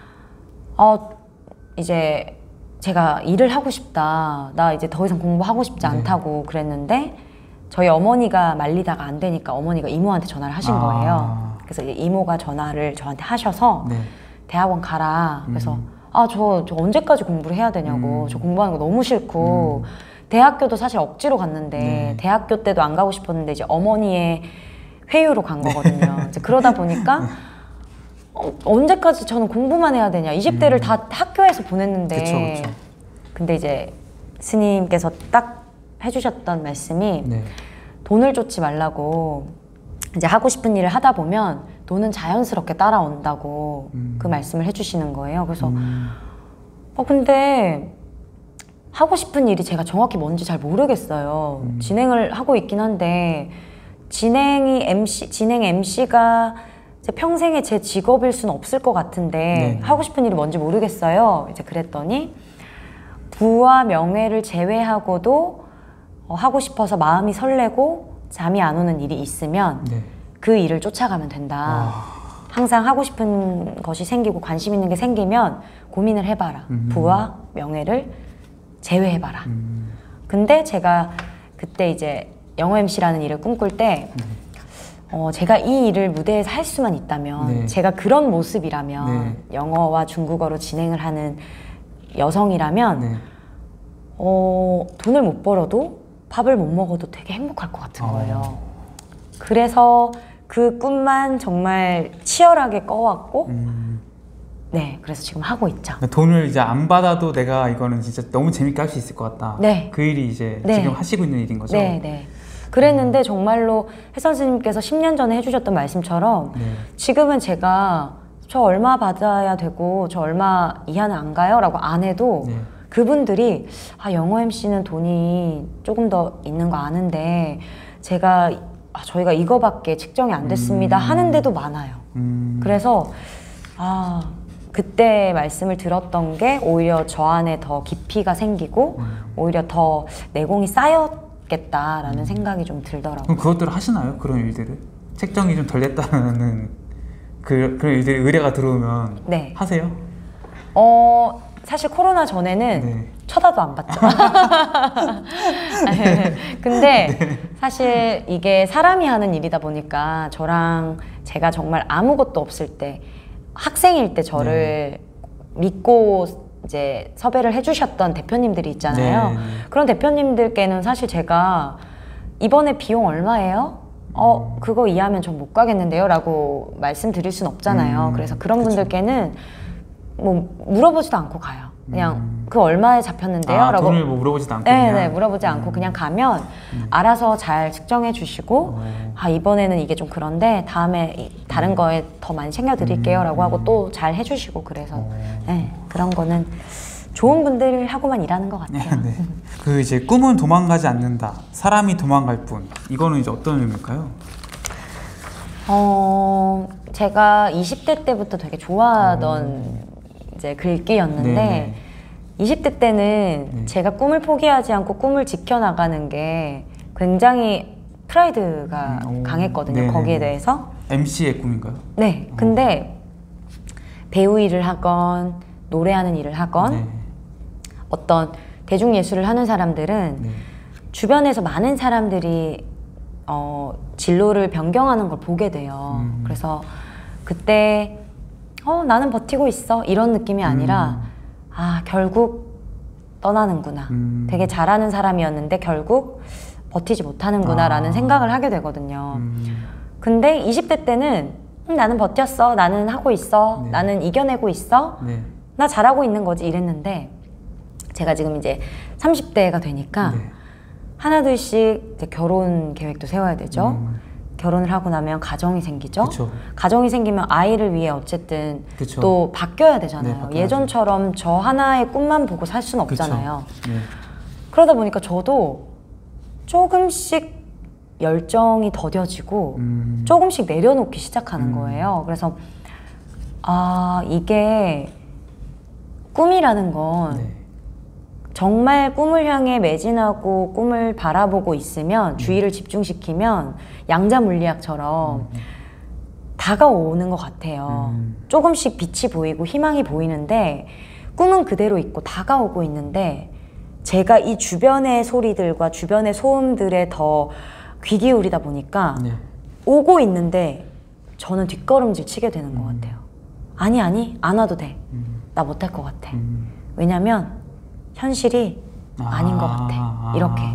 어 이제 제가 일을 하고 싶다. 나 이제 더 이상 공부하고 싶지 네. 않다고 그랬는데 저희 어머니가 말리다가 안 되니까 어머니가 이모한테 전화를 하신 아. 거예요. 그래서 이제 이모가 전화를 저한테 하셔서 네. 대학원 가라. 그래서 음. 아, 저, 저 언제까지 공부를 해야 되냐고. 음. 저 공부하는 거 너무 싫고. 대학교도 사실 억지로 갔는데 네. 대학교 때도 안 가고 싶었는데 이제 어머니의 회유로 간 거거든요. 이제 그러다 보니까 어, 언제까지 저는 공부만 해야 되냐. 이십 대를 음. 다 학교에서 보냈는데. 그쵸, 그쵸. 근데 이제 스님께서 딱 해주셨던 말씀이 네. 돈을 쫓지 말라고 이제 하고 싶은 일을 하다 보면 돈은 자연스럽게 따라온다고 음. 그 말씀을 해주시는 거예요. 그래서 음. 어 근데 하고 싶은 일이 제가 정확히 뭔지 잘 모르겠어요. 음. 진행을 하고 있긴 한데 진행이 엠씨 진행 엠씨가 이제 평생의 제 직업일 수는 없을 것 같은데 네. 하고 싶은 일이 뭔지 모르겠어요. 이제 그랬더니 부와 명예를 제외하고도 어, 하고 싶어서 마음이 설레고 잠이 안 오는 일이 있으면 네. 그 일을 쫓아가면 된다. 와. 항상 하고 싶은 것이 생기고 관심 있는 게 생기면 고민을 해봐라. 음. 부와 명예를 제외해봐라. 음. 근데 제가 그때 이제 영어 엠씨라는 일을 꿈꿀 때 네. 어, 제가 이 일을 무대에서 할 수만 있다면 네. 제가 그런 모습이라면 네. 영어와 중국어로 진행을 하는 여성이라면 네. 어, 돈을 못 벌어도 밥을 못 먹어도 되게 행복할 것 같은 거예요. 어. 그래서 그 꿈만 정말 치열하게 꺼왔고 음. 네, 그래서 지금 하고 있죠. 돈을 이제 안 받아도 내가 이거는 진짜 너무 재밌게 할 수 있을 것 같다. 네. 그 일이 이제 네. 지금 하시고 있는 일인 거죠? 네, 네. 그랬는데 정말로 혜선 스님께서 십 년 전에 해주셨던 말씀처럼 네. 지금은 제가 저 얼마 받아야 되고 저 얼마 이하는 안 가요? 라고 안 해도 네. 그분들이 아 영어 엠씨는 돈이 조금 더 있는 거 아는데 제가 아, 저희가 이거밖에 측정이 안 됐습니다 음. 하는데도 많아요. 음. 그래서 아 그때 말씀을 들었던 게 오히려 저 안에 더 깊이가 생기고 음. 오히려 더 내공이 쌓였겠다라는 음. 생각이 좀 들더라고요. 그럼 그것들을 하시나요? 그런 일들을? 책정이 좀 덜 됐다는 그, 그런 일들이 의뢰가 들어오면 네. 하세요? 어 사실 코로나 전에는 네. 쳐다도 안 봤죠. 근데 네. 사실 이게 사람이 하는 일이다 보니까 저랑 제가 정말 아무것도 없을 때 학생일 때 저를 네. 믿고 이제 섭외를 해주셨던 대표님들이 있잖아요. 네. 그런 대표님들께는 사실 제가 이번에 비용 얼마예요? 어 그거 이해하면 전 못 가겠는데요 라고 말씀드릴 순 없잖아요. 음, 그래서 그런 그쵸. 분들께는 뭐 물어보지도 않고 가요. 그냥 음. 그 얼마에 잡혔는데요? 아, 라고 돈을 뭐 물어보지도 않고 네, 그냥? 네, 물어보지 않고 그냥 가면 알아서 잘 측정해 주시고 어. 아 이번에는 이게 좀 그런데 다음에 이- 다른 거에 더 많이 챙겨 드릴게요 라고 하고 또 잘 해주시고 그래서 어. 네, 그런 거는 좋은 분들하고만 일하는 것 같아요. 네. 그 이제 꿈은 도망가지 않는다. 사람이 도망갈 뿐. 이거는 이제 어떤 의미일까요? 어, 제가 이십 대 때부터 되게 좋아하던 이제 글귀였는데 네네. 이십 대 때는 네. 제가 꿈을 포기하지 않고 꿈을 지켜나가는 게 굉장히 프라이드가 음, 오. 강했거든요. 네네네. 거기에 대해서. 엠씨의 꿈인가요? 네. 근데 배우 일을 하건 노래하는 일을 하건 네. 어떤 대중예술을 하는 사람들은 네. 주변에서 많은 사람들이 어, 진로를 변경하는 걸 보게 돼요. 음. 그래서 그때 어, 나는 버티고 있어 이런 느낌이 아니라 음. 아 결국 떠나는구나. 음. 되게 잘하는 사람이었는데 결국 버티지 못하는구나 라는 아. 생각을 하게 되거든요. 음. 근데 이십 대 때는 음, 나는 버텼어. 나는 하고 있어. 네. 나는 이겨내고 있어. 네. 나 잘하고 있는 거지 이랬는데 제가 지금 이제 삼십 대가 되니까 네. 하나둘씩 이제 결혼 계획도 세워야 되죠. 음. 결혼을 하고 나면 가정이 생기죠. 그쵸. 가정이 생기면 아이를 위해 어쨌든 그쵸. 또 바뀌어야 되잖아요. 네, 바뀌어야죠. 예전처럼 저 하나의 꿈만 보고 살 수는 없잖아요. 그쵸. 네. 그러다 보니까 저도 조금씩 열정이 더뎌지고 음. 조금씩 내려놓기 시작하는 음. 거예요. 그래서 아 이게 꿈이라는 건 네. 정말 꿈을 향해 매진하고 꿈을 바라보고 있으면 주의를 집중시키면 양자 물리학처럼 음. 다가오는 것 같아요. 음. 조금씩 빛이 보이고 희망이 보이는데 꿈은 그대로 있고 다가오고 있는데 제가 이 주변의 소리들과 주변의 소음들에 더 귀 기울이다 보니까 네. 오고 있는데 저는 뒷걸음질 치게 되는 것 음. 같아요. 아니 아니 안 와도 돼. 음. 나 못할 것 같아. 음. 왜냐면 현실이 아. 아, 닌것 같아. 이렇게.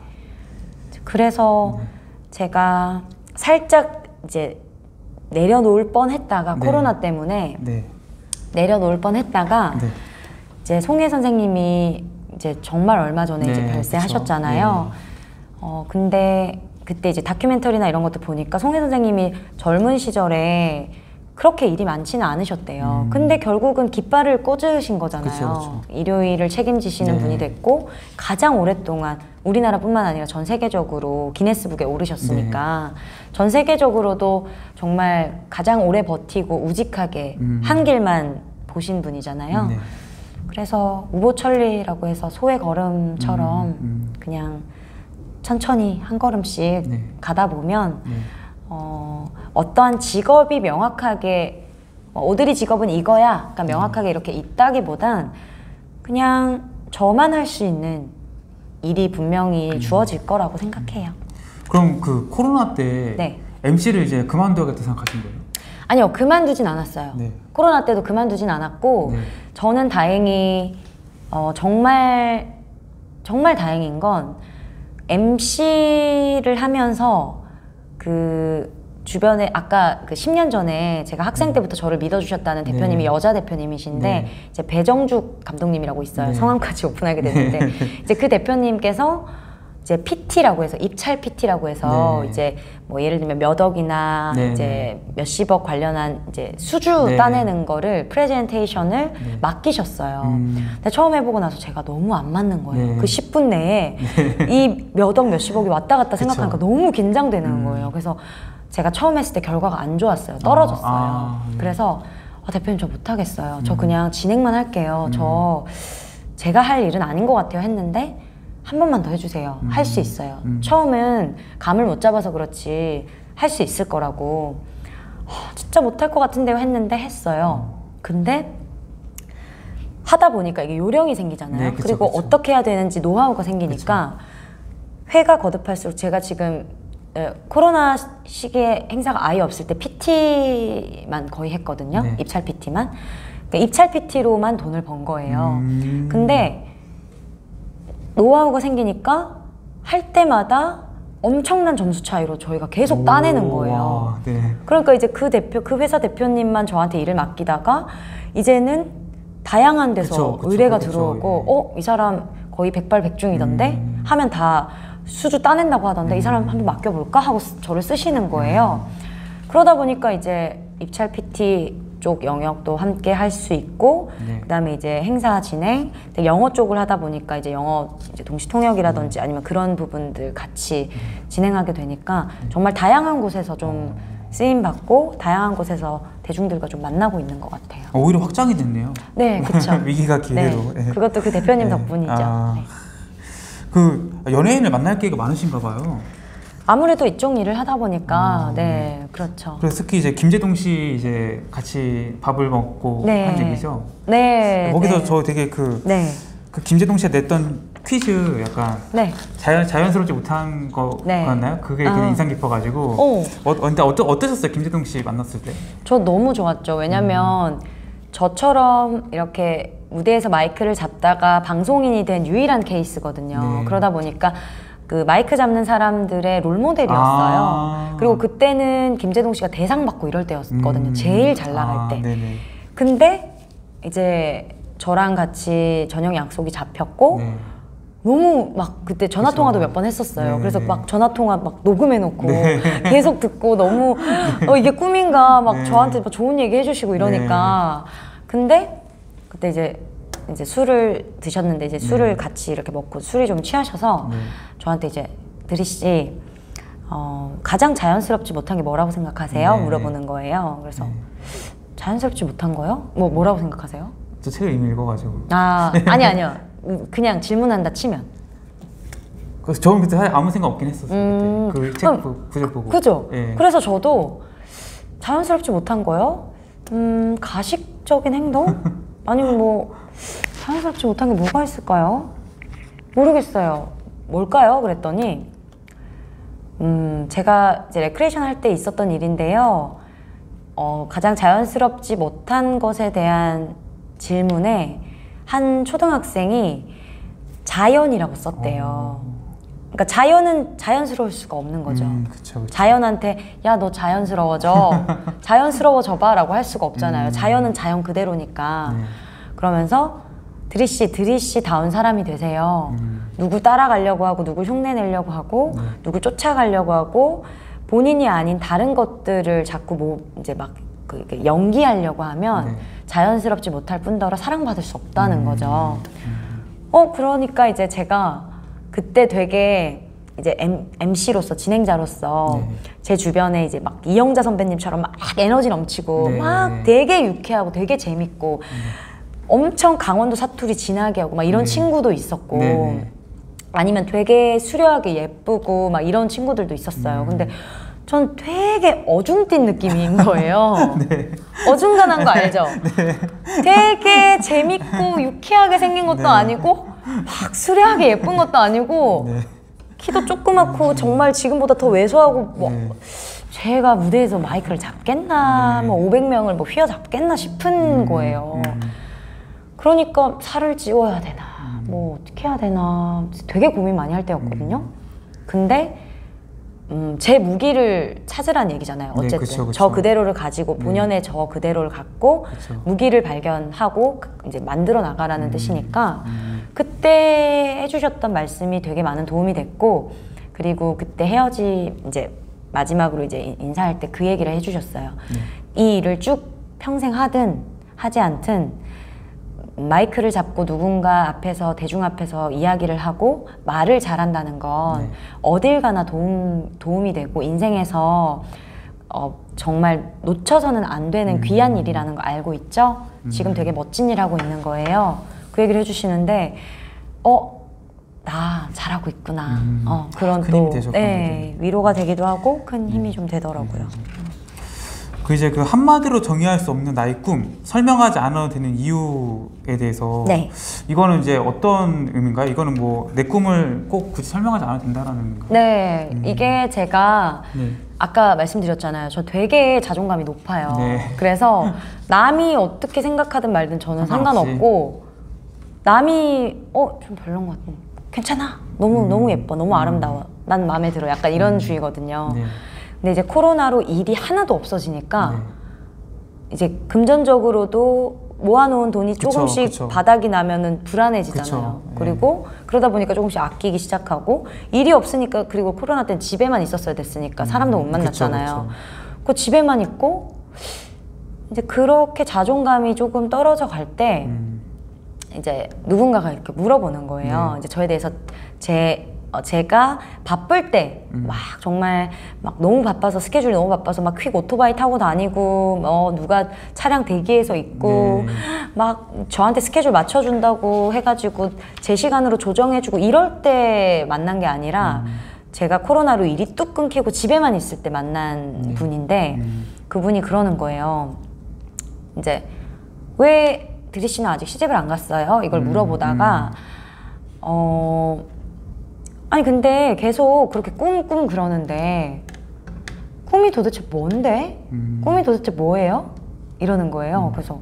그래서 네. 제가 살짝 이제 내려놓을 뻔했다가 네. 코로나 때문에 네. 내려놓을 뻔했다가 네. 이제 송혜 선생님이 이제 정말 얼마 전에 네, 이제 별세하셨잖아요. 어 근데 그때 이제 다큐멘터리나 이런 것도 보니까 송혜 선생님이 젊은 시절에 그렇게 일이 많지는 않으셨대요. 음. 근데 결국은 깃발을 꽂으신 거잖아요. 그쵸, 그쵸. 일요일을 책임지시는 네. 분이 됐고 가장 오랫동안 우리나라뿐만 아니라 전 세계적으로 기네스북에 오르셨으니까 네. 전 세계적으로도 정말 가장 오래 버티고 우직하게 음. 한 길만 보신 분이잖아요. 네. 그래서 우보천리라고 해서 소의 걸음처럼 음, 음. 그냥 천천히 한 걸음씩 네. 가다 보면 네. 어, 어떠한 직업이 명확하게 어, 오드리 직업은 이거야 그러니까 명확하게 이렇게 있다기보단 그냥 저만 할 수 있는 일이 분명히 음. 주어질 거라고 생각해요. 그럼 그 코로나 때 네. 엠씨를 이제 그만둬야겠다 생각하신 거예요? 아니요, 그만두진 않았어요. 네. 코로나 때도 그만두진 않았고 네. 저는 다행히 어, 정말 정말 다행인 건 엠씨를 하면서 그 주변에 아까 그 십 년 전에 제가 학생 때부터 저를 믿어주셨다는 대표님이 네. 여자 대표님이신데 네. 이제 배정죽 감독님이라고 있어요. 네. 성함까지 오픈하게 됐는데 이제 그 대표님께서 이제 피티라고 해서 입찰 피티라고 해서 네. 이제 뭐 예를 들면 몇 억이나 네. 이제 몇십억 관련한 이제 수주 네. 따내는 거를 프레젠테이션을 네. 맡기셨어요. 음. 근데 처음 해보고 나서 제가 너무 안 맞는 거예요. 네. 그 십 분 내에 이 몇 억 몇십억이 왔다 갔다 생각하니까 그쵸. 너무 긴장되는 음. 거예요. 그래서 제가 처음 했을 때 결과가 안 좋았어요. 떨어졌어요. 아, 아, 네. 그래서 아, 대표님 저 못하겠어요. 저 음. 그냥 진행만 할게요. 음. 저 제가 할 일은 아닌 것 같아요 했는데 한 번만 더 해주세요. 음. 할 수 있어요. 음. 처음은 감을 못 잡아서 그렇지 할 수 있을 거라고. 어, 진짜 못할 것 같은데요 했는데 했어요. 근데 하다 보니까 이게 요령이 생기잖아요. 네, 그쵸, 그리고 그쵸. 어떻게 해야 되는지 노하우가 생기니까 회가 거듭할수록 제가 지금 에, 코로나 시기에 행사가 아예 없을 때 피티만 거의 했거든요. 네. 입찰 피티만. 그러니까 입찰 피티로만 돈을 번 거예요. 음. 근데 노하우가 생기니까 할 때마다 엄청난 점수 차이로 저희가 계속 따내는 오, 거예요. 와, 네. 그러니까 이제 그 대표, 그 회사 대표님만 저한테 일을 맡기다가 이제는 다양한 데서 그쵸, 그쵸, 의뢰가 그쵸, 들어오고, 예. 어? 이 사람 거의 백발백중이던데? 음. 하면 다 수주 따낸다고 하던데 음. 이 사람 한번 맡겨볼까? 하고 쓰- 저를 쓰시는 거예요. 그러다 보니까 이제 입찰 피티 쪽 영역도 함께 할 수 있고, 네. 그다음에 이제 행사 진행, 근데 영어 쪽을 하다 보니까 이제 영어 이제 동시 통역이라든지 아니면 그런 부분들 같이 진행하게 되니까 정말 다양한 곳에서 좀 쓰임 받고 다양한 곳에서 대중들과 좀 만나고 있는 것 같아요. 어, 오히려 확장이 됐네요. 네, 그렇죠. 위기가 기회로. 네, 예. 그것도 그 대표님 네. 덕분이죠. 아. 네. 그 연예인을 만날 기회가 많으신가 봐요. 아무래도 이쪽 일을 하다 보니까 아, 네, 그렇죠. 그래서 특히 이제 김재동 씨 이제 같이 밥을 먹고 네. 한 얘기죠. 네. 거기서 네. 저 되게 그, 네. 그 김재동 씨가 냈던 퀴즈 약간 네. 자연, 자연스럽지 못한 네. 거였나요? 그게 아. 그냥 인상 깊어가지고. 어. 어, 근데 어떠, 어떠셨어요? 김재동 씨 만났을 때? 저 너무 좋았죠. 왜냐면 음. 저처럼 이렇게 무대에서 마이크를 잡다가 방송인이 된 유일한 케이스거든요. 네. 그러다 보니까 그 마이크 잡는 사람들의 롤모델이었어요. 아. 그리고 그때는 김재동 씨가 대상 받고 이럴 때였거든요. 음. 제일 잘 나갈 아, 때. 네네. 근데 이제 저랑 같이 저녁 약속이 잡혔고 네. 너무 막 그때 전화 그쵸. 통화도 몇 번 했었어요. 네, 그래서 네. 막 전화 통화 막 녹음해 놓고 네. 계속 듣고 너무 어, 이게 꿈인가 막 네. 저한테 막 좋은 얘기 해주시고 이러니까 근데 그때 이제 이제 술을 드셨는데 이제 술을 네. 같이 이렇게 먹고 술이 좀 취하셔서 네. 저한테 이제 드리 씨 어, 가장 자연스럽지 못한 게 뭐라고 생각하세요? 네. 물어보는 거예요. 그래서 네. 자연스럽지 못한 거요? 뭐 뭐라고 생각하세요? 저 책을 이미 읽어가지고. 아 아니 아니요. 그냥 질문한다 치면. 그래서 저는 그때 사실 아무 생각 없긴 했었어요. 음. 그때 그 책 그 구절 보고. 그죠? 예. 그래서 저도 자연스럽지 못한 거요? 음, 가식적인 행동? 아니면 뭐 자연스럽지 못한 게 뭐가 있을까요? 모르겠어요. 뭘까요? 그랬더니 음, 제가 이제 레크레이션 할 때 있었던 일인데요. 어, 가장 자연스럽지 못한 것에 대한 질문에 한 초등학생이 자연이라고 썼대요. 그러니까 자연은 자연스러울 수가 없는 거죠. 음, 그쵸, 그쵸. 자연한테 야 너 자연스러워져 자연스러워져봐 라고 할 수가 없잖아요. 음. 자연은 자연 그대로니까. 네. 그러면서 드리씨 드리씨 다운 사람이 되세요. 음. 누구 따라가려고 하고 누구 흉내내려고 하고 네. 누구 쫓아가려고 하고 본인이 아닌 다른 것들을 자꾸 뭐 이제 막 그 연기하려고 하면 네. 자연스럽지 못할 뿐더러 사랑받을 수 없다는 음. 거죠. 어 그러니까 이제 제가 그때 되게 이제 M, 엠씨로서 진행자로서 네. 제 주변에 이제 막 이영자 선배님처럼 막 에너지 넘치고 네. 막 되게 유쾌하고 되게 재밌고 엄청 강원도 사투리 진하게 하고 막 이런 네. 친구도 있었고 네, 네. 아니면 되게 수려하게 예쁘고 막 이런 친구들도 있었어요. 음. 근데 전 되게 어중뛴 느낌인 거예요. 네. 어중간한 거 알죠? 되게 재밌고 유쾌하게 생긴 것도 네. 아니고 막 수려하게 예쁜 것도 아니고 네. 키도 조그맣고 정말 지금보다 더 왜소하고 뭐 네. 제가 무대에서 마이크를 잡겠나 네. 뭐 오백 명을 뭐 휘어잡겠나 싶은 음, 거예요. 음. 그러니까 살을 찌워야 되나 뭐 어떻게 해야 되나 되게 고민 많이 할 때였거든요. 근데 음, 제 무기를 찾으란 얘기잖아요. 네, 어쨌든 그쵸, 그쵸. 저 그대로를 가지고 네. 본연의 저 그대로를 갖고 그쵸. 무기를 발견하고 이제 만들어 나가라는 음, 뜻이니까 음. 그때 해주셨던 말씀이 되게 많은 도움이 됐고, 그리고 그때 헤어지 이제 마지막으로 이제 인사할 때 그 얘기를 해주셨어요. 네. 이 일을 쭉 평생 하든 하지 않든 마이크를 잡고 누군가 앞에서 대중 앞에서 이야기를 하고 말을 잘한다는 건 네. 어딜 가나 도움, 도움이 되고 인생에서 어, 정말 놓쳐서는 안 되는 음. 귀한 일이라는 거 알고 있죠? 음. 지금 되게 멋진 일 하고 있는 거예요. 그 얘기를 해주시는데 어? 나 잘하고 있구나. 음. 어, 그런 또 네, 위로가 되기도 하고 큰 힘이 음. 좀 되더라고요. 음. 그 이제 그 한마디로 정의할 수 없는 나의 꿈, 설명하지 않아도 되는 이유에 대해서 네. 이거는 이제 어떤 의미인가요? 이거는 뭐 내 꿈을 꼭 굳이 설명하지 않아도 된다라는 의미인가요? 네, 음. 이게 제가 네. 아까 말씀드렸잖아요. 저 되게 자존감이 높아요. 네. 그래서 남이 어떻게 생각하든 말든 저는 상관없고 남이 어? 좀 별론 것 같은데 괜찮아. 너무 음. 너무 예뻐. 너무 아름다워. 난 마음에 들어. 약간 이런 음. 주의거든요. 네. 근데 이제 코로나로 일이 하나도 없어지니까 네. 이제 금전적으로도 모아놓은 돈이 그쵸, 조금씩 그쵸. 바닥이 나면은 불안해지잖아요. 그쵸. 그리고 네. 그러다 보니까 조금씩 아끼기 시작하고 일이 없으니까 그리고 코로나 때는 집에만 있었어야 됐으니까 사람도 못 만났잖아요. 그 집에만 있고 이제 그렇게 자존감이 조금 떨어져 갈 때 음. 이제 누군가가 이렇게 물어보는 거예요. 네. 이제 저에 대해서 제 어, 제가 바쁠 때 막 음. 정말 막 너무 바빠서 스케줄이 너무 바빠서 막 퀵 오토바이 타고 다니고 어, 누가 차량 대기해서 있고 네. 막 저한테 스케줄 맞춰준다고 해가지고 제 시간으로 조정해주고 이럴 때 만난 게 아니라 음. 제가 코로나로 일이 뚝 끊기고 집에만 있을 때 만난 네. 분인데 음. 그분이 그러는 거예요. 이제 왜 드리 씨는 아직 시집을 안 갔어요? 이걸 음. 물어보다가 음. 어. 아니 근데 계속 그렇게 꿈꿈 그러는데 꿈이 도대체 뭔데? 음. 꿈이 도대체 뭐예요? 이러는 거예요. 음. 그래서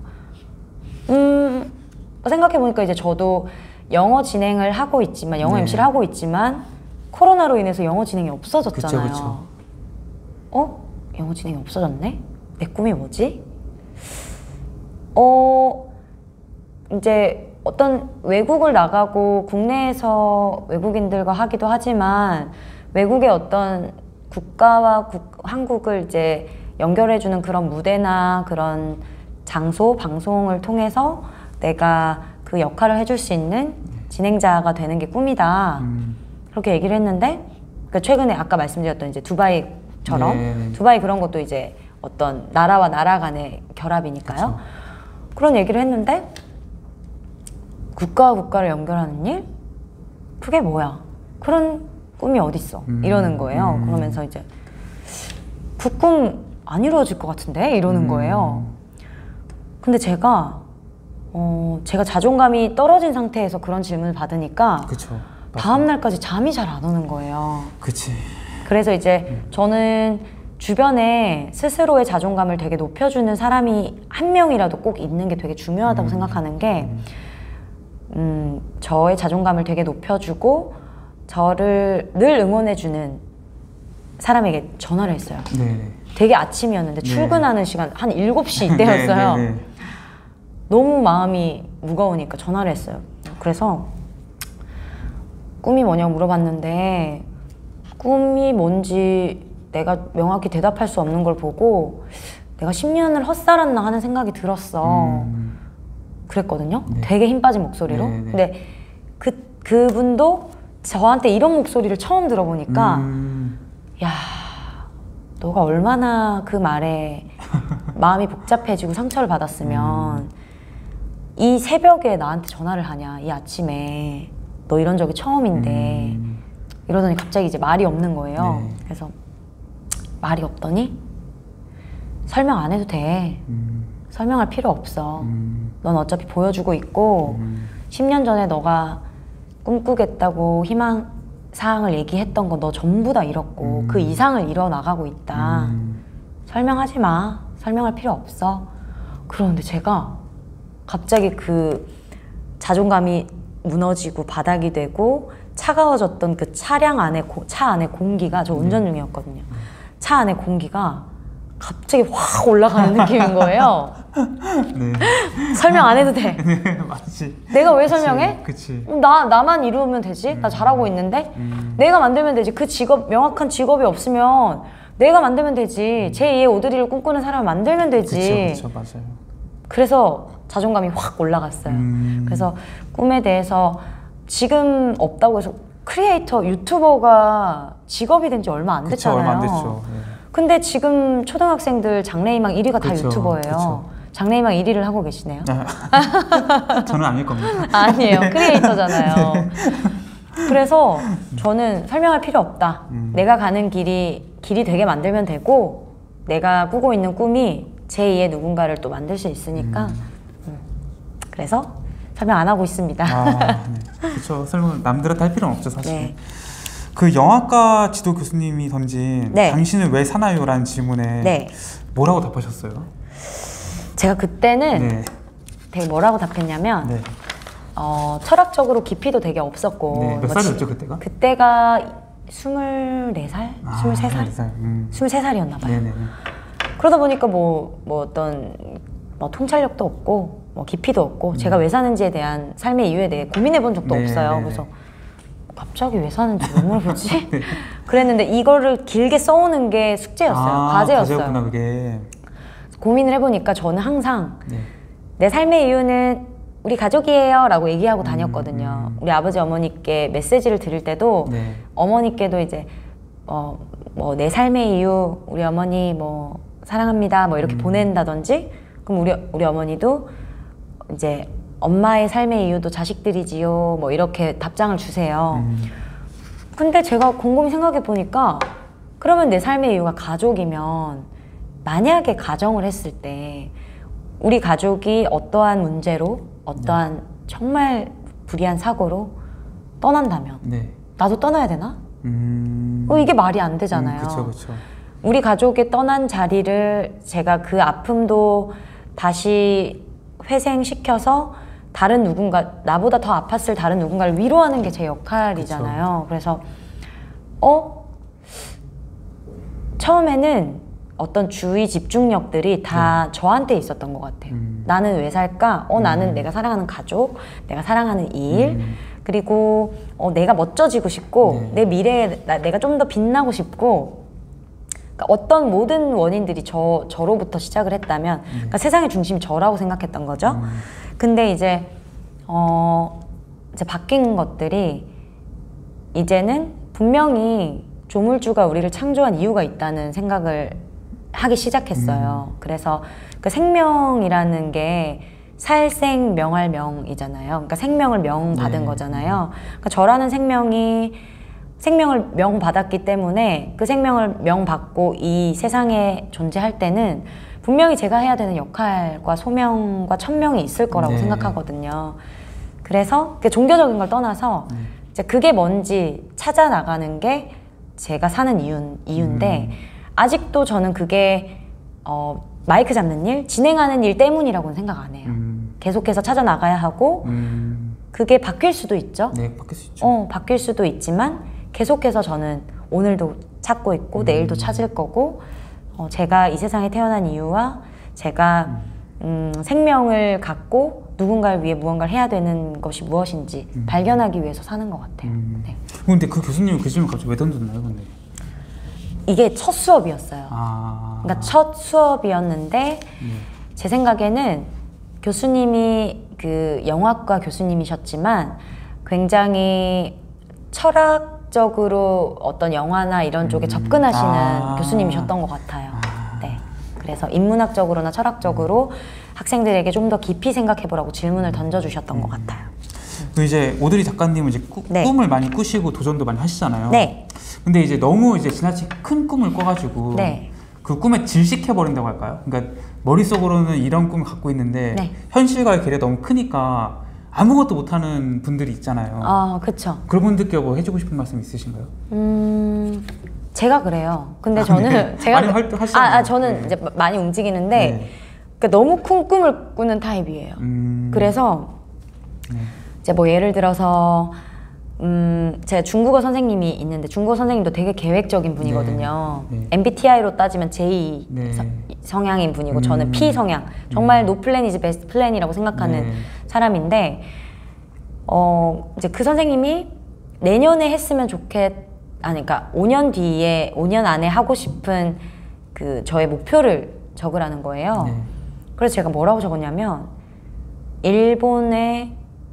음 생각해보니까 이제 저도 영어 진행을 하고 있지만 영어 네. 엠씨를 하고 있지만 코로나로 인해서 영어 진행이 없어졌잖아요. 그쵸, 그쵸. 어? 영어 진행이 없어졌네? 내 꿈이 뭐지? 어 이제 어떤 외국을 나가고 국내에서 외국인들과 하기도 하지만 외국의 어떤 국가와 국, 한국을 이제 연결해주는 그런 무대나 그런 장소, 방송을 통해서 내가 그 역할을 해줄 수 있는 진행자가 되는 게 꿈이다. 음. 그렇게 얘기를 했는데 그러니까 최근에 아까 말씀드렸던 이제 두바이처럼 네. 두바이 그런 것도 이제 어떤 나라와 나라 간의 결합이니까요. 그쵸. 그런 얘기를 했는데 국가와 국가를 연결하는 일? 그게 뭐야? 그런 꿈이 어딨어? 음, 이러는 거예요. 음. 그러면서 이제 그 꿈 안 이루어질 것 같은데? 이러는 음. 거예요. 근데 제가 어, 제가 자존감이 떨어진 상태에서 그런 질문을 받으니까 그쵸, 다음 날까지 잠이 잘 안 오는 거예요. 그치. 그래서 이제 음. 저는 주변에 스스로의 자존감을 되게 높여주는 사람이 한 명이라도 꼭 있는 게 되게 중요하다고 음. 생각하는 게 음. 음, 저의 자존감을 되게 높여주고 저를 늘 응원해주는 사람에게 전화를 했어요. 네. 되게 아침이었는데 네. 출근하는 시간 한 일곱 시 이때였어요. 네, 네, 네. 너무 마음이 무거우니까 전화를 했어요. 그래서 꿈이 뭐냐고 물어봤는데 꿈이 뭔지 내가 명확히 대답할 수 없는 걸 보고 내가 십 년을 헛살았나 하는 생각이 들었어. 음. 그랬거든요. 네. 되게 힘 빠진 목소리로. 네, 네. 근데 그, 그분도 저한테 이런 목소리를 처음 들어보니까 음. 야, 너가 얼마나 그 말에 마음이 복잡해지고 상처를 받았으면 음. 이 새벽에 나한테 전화를 하냐, 이 아침에 너 이런 적이 처음인데 음. 이러더니 갑자기 이제 말이 없는 거예요. 네. 그래서 말이 없더니 설명 안 해도 돼. 음. 설명할 필요 없어. 음. 넌 어차피 보여주고 있고 음. 십 년 전에 너가 꿈꾸겠다고 희망사항을 얘기했던 거 너 전부 다 이뤘고 음. 그 이상을 이뤄나가고 있다. 음. 설명하지 마. 설명할 필요 없어. 그런데 제가 갑자기 그 자존감이 무너지고 바닥이 되고 차가워졌던 그 차량 안에 고, 차 안에 공기가 저 운전 중이었거든요. 차 안에 공기가 갑자기 확 올라가는 느낌인 거예요. 네. 설명 안 해도 돼. 네, 맞지. 내가 왜 설명해? 그치. 나, 나만 이루면 되지? 음. 나 잘하고 있는데? 음. 내가 만들면 되지. 그 직업, 명확한 직업이 없으면 내가 만들면 되지. 제이의 오드리를 꿈꾸는 사람을 만들면 되지. 그쵸, 그쵸, 맞아요. 그래서 자존감이 확 올라갔어요. 음. 그래서 꿈에 대해서 지금 없다고 해서 크리에이터, 유튜버가 직업이 된 지 얼마 안 그쵸, 됐잖아요. 얼마 안 됐죠. 네. 근데 지금 초등학생들 장래희망 일 위가 다 그쵸, 유튜버예요. 그쵸. 장래희망 일 위를 하고 계시네요. 저는 아닐 겁니다. 아니에요. 크리에이터잖아요. 그래서 저는 설명할 필요 없다. 음. 내가 가는 길이 길이 되게 만들면 되고 내가 꾸고 있는 꿈이 제이의 누군가를 또 만들 수 있으니까 음. 음. 그래서 설명 안 하고 있습니다. 아, 네. 그렇죠. 설명 남들한테 할 필요는 없죠, 사실. 네. 그 영화과 지도 교수님이 던진 네. 당신은 왜 사나요? 라는 질문에 네. 뭐라고 답하셨어요? 제가 그때는 네. 되게 뭐라고 답했냐면 네. 어, 철학적으로 깊이도 되게 없었고 네. 몇 뭐 살이었죠, 지- 그때가? 그때가 스물네 살? 아, 스물세 살? 스물네 살. 음. 스물세 살이었나 봐요. 네네. 그러다 보니까 뭐, 뭐 어떤 뭐 통찰력도 없고 뭐 깊이도 없고 음. 제가 왜 사는지에 대한 삶의 이유에 대해 고민해 본 적도 네, 없어요. 네, 네. 그래서 갑자기 왜 사는지 왜 물어보지? 그랬는데 이거를 길게 써오는 게 숙제였어요. 아, 과제였어요. 과제였구나, 그게. 고민을 해보니까 저는 항상 네. 내 삶의 이유는 우리 가족이에요 라고 얘기하고 다녔거든요. 음. 우리 아버지 어머니께 메시지를 드릴 때도 네. 어머니께도 이제 어, 뭐 내 삶의 이유 우리 어머니 뭐 사랑합니다 뭐 이렇게 음. 보낸다든지 그럼 우리 우리 어머니도 이제 엄마의 삶의 이유도 자식들이지요 뭐 이렇게 답장을 주세요. 음. 근데 제가 곰곰이 생각해 보니까 그러면 내 삶의 이유가 가족이면 만약에 가정을 했을 때 우리 가족이 어떠한 문제로 어떠한 정말 불의한 사고로 떠난다면 네. 나도 떠나야 되나? 음. 어, 이게 말이 안 되잖아요. 그렇죠, 그렇죠. 우리 가족의 떠난 자리를 제가 그 아픔도 다시 회생시켜서 다른 누군가, 나보다 더 아팠을 다른 누군가를 위로하는 게 제 역할이잖아요. 그래서 어? 처음에는 어떤 주의 집중력들이 다 저한테 있었던 것 같아요. 음. 나는 왜 살까? 어, 음. 나는 내가 사랑하는 가족, 내가 사랑하는 일, 음. 그리고 어, 내가 멋져지고 싶고 네. 내 미래에 나, 내가 좀 더 빛나고 싶고 그러니까 어떤 모든 원인들이 저, 저로부터 시작을 했다면 그러니까 세상의 중심이 저라고 생각했던 거죠. 음. 근데 이제 어, 이제 바뀐 것들이 이제는 분명히 조물주가 우리를 창조한 이유가 있다는 생각을 하기 시작했어요. 음. 그래서 그 생명이라는 게 살생명할명이잖아요. 그러니까 생명을 명받은 네. 거잖아요. 그러니까 저라는 생명이 생명을 명받았기 때문에 그 생명을 명받고 이 세상에 존재할 때는 분명히 제가 해야 되는 역할과 소명과 천명이 있을 거라고 네. 생각하거든요. 그래서 그 종교적인 걸 떠나서 네. 이제 그게 뭔지 찾아 나가는 게 제가 사는 이유, 이유인데 음. 아직도 저는 그게 어, 마이크 잡는 일, 진행하는 일 때문이라고는 생각 안 해요. 음. 계속해서 찾아 나가야 하고 음. 그게 바뀔 수도 있죠. 네, 바뀔 수 있죠. 어, 바뀔 수도 있지만 계속해서 저는 오늘도 찾고 있고 음. 내일도 찾을 거고 어, 제가 이 세상에 태어난 이유와 제가 음, 생명을 갖고 누군가를 위해 무언가를 해야 되는 것이 무엇인지 음. 발견하기 위해서 사는 것 같아요. 음. 네. 근데 그 교수님은 그 질문 갑자기 왜 던졌나요, 근데? 이게 첫 수업이었어요. 아. 그러니까 첫 수업이었는데 네. 제 생각에는 교수님이 그 영화과 교수님이셨지만 굉장히 철학적으로 어떤 영화나 이런 쪽에 음. 접근하시는 아. 교수님이셨던 것 같아요. 아. 네. 그래서 인문학적으로나 철학적으로 학생들에게 좀 더 깊이 생각해보라고 질문을 던져주셨던 것 같아요. 그 이제 오드리 작가님은 이제 꾸, 네. 꿈을 많이 꾸시고 도전도 많이 하시잖아요. 네. 근데 이제 너무 이제 지나치게 큰 꿈을 꿔가지고 네. 그 꿈에 질식해 버린다고 할까요? 그러니까 머릿속으로는 이런 꿈을 갖고 있는데 네. 현실과의 괴리가 너무 크니까 아무것도 못하는 분들이 있잖아요. 아, 그쵸. 그런 분들께 뭐 해주고 싶은 말씀 있으신가요? 음, 제가 그래요. 근데 아, 저는 네. 제가 많이 활동하시잖아요. 아, 아 저는 네. 이제 많이 움직이는데 네. 그러니까 너무 큰 꿈을 꾸는 타입이에요. 음... 그래서 네. 이제 뭐 예를 들어서 음, 제가 중국어 선생님이 있는데 중국어 선생님도 되게 계획적인 분이거든요. 네. 네. 엠비티아이로 따지면 제이 네. 성향인 분이고 음. 저는 P 성향. 정말 no plan is best plan이라고 생각하는 네. 사람인데 어, 이제 그 선생님이 내년에 했으면 좋겠 아니 그러니까 오 년 뒤에 오 년 안에 하고 싶은 그 저의 목표를 적으라는 거예요. 네. 그래서 제가 뭐라고 적었냐면 일본의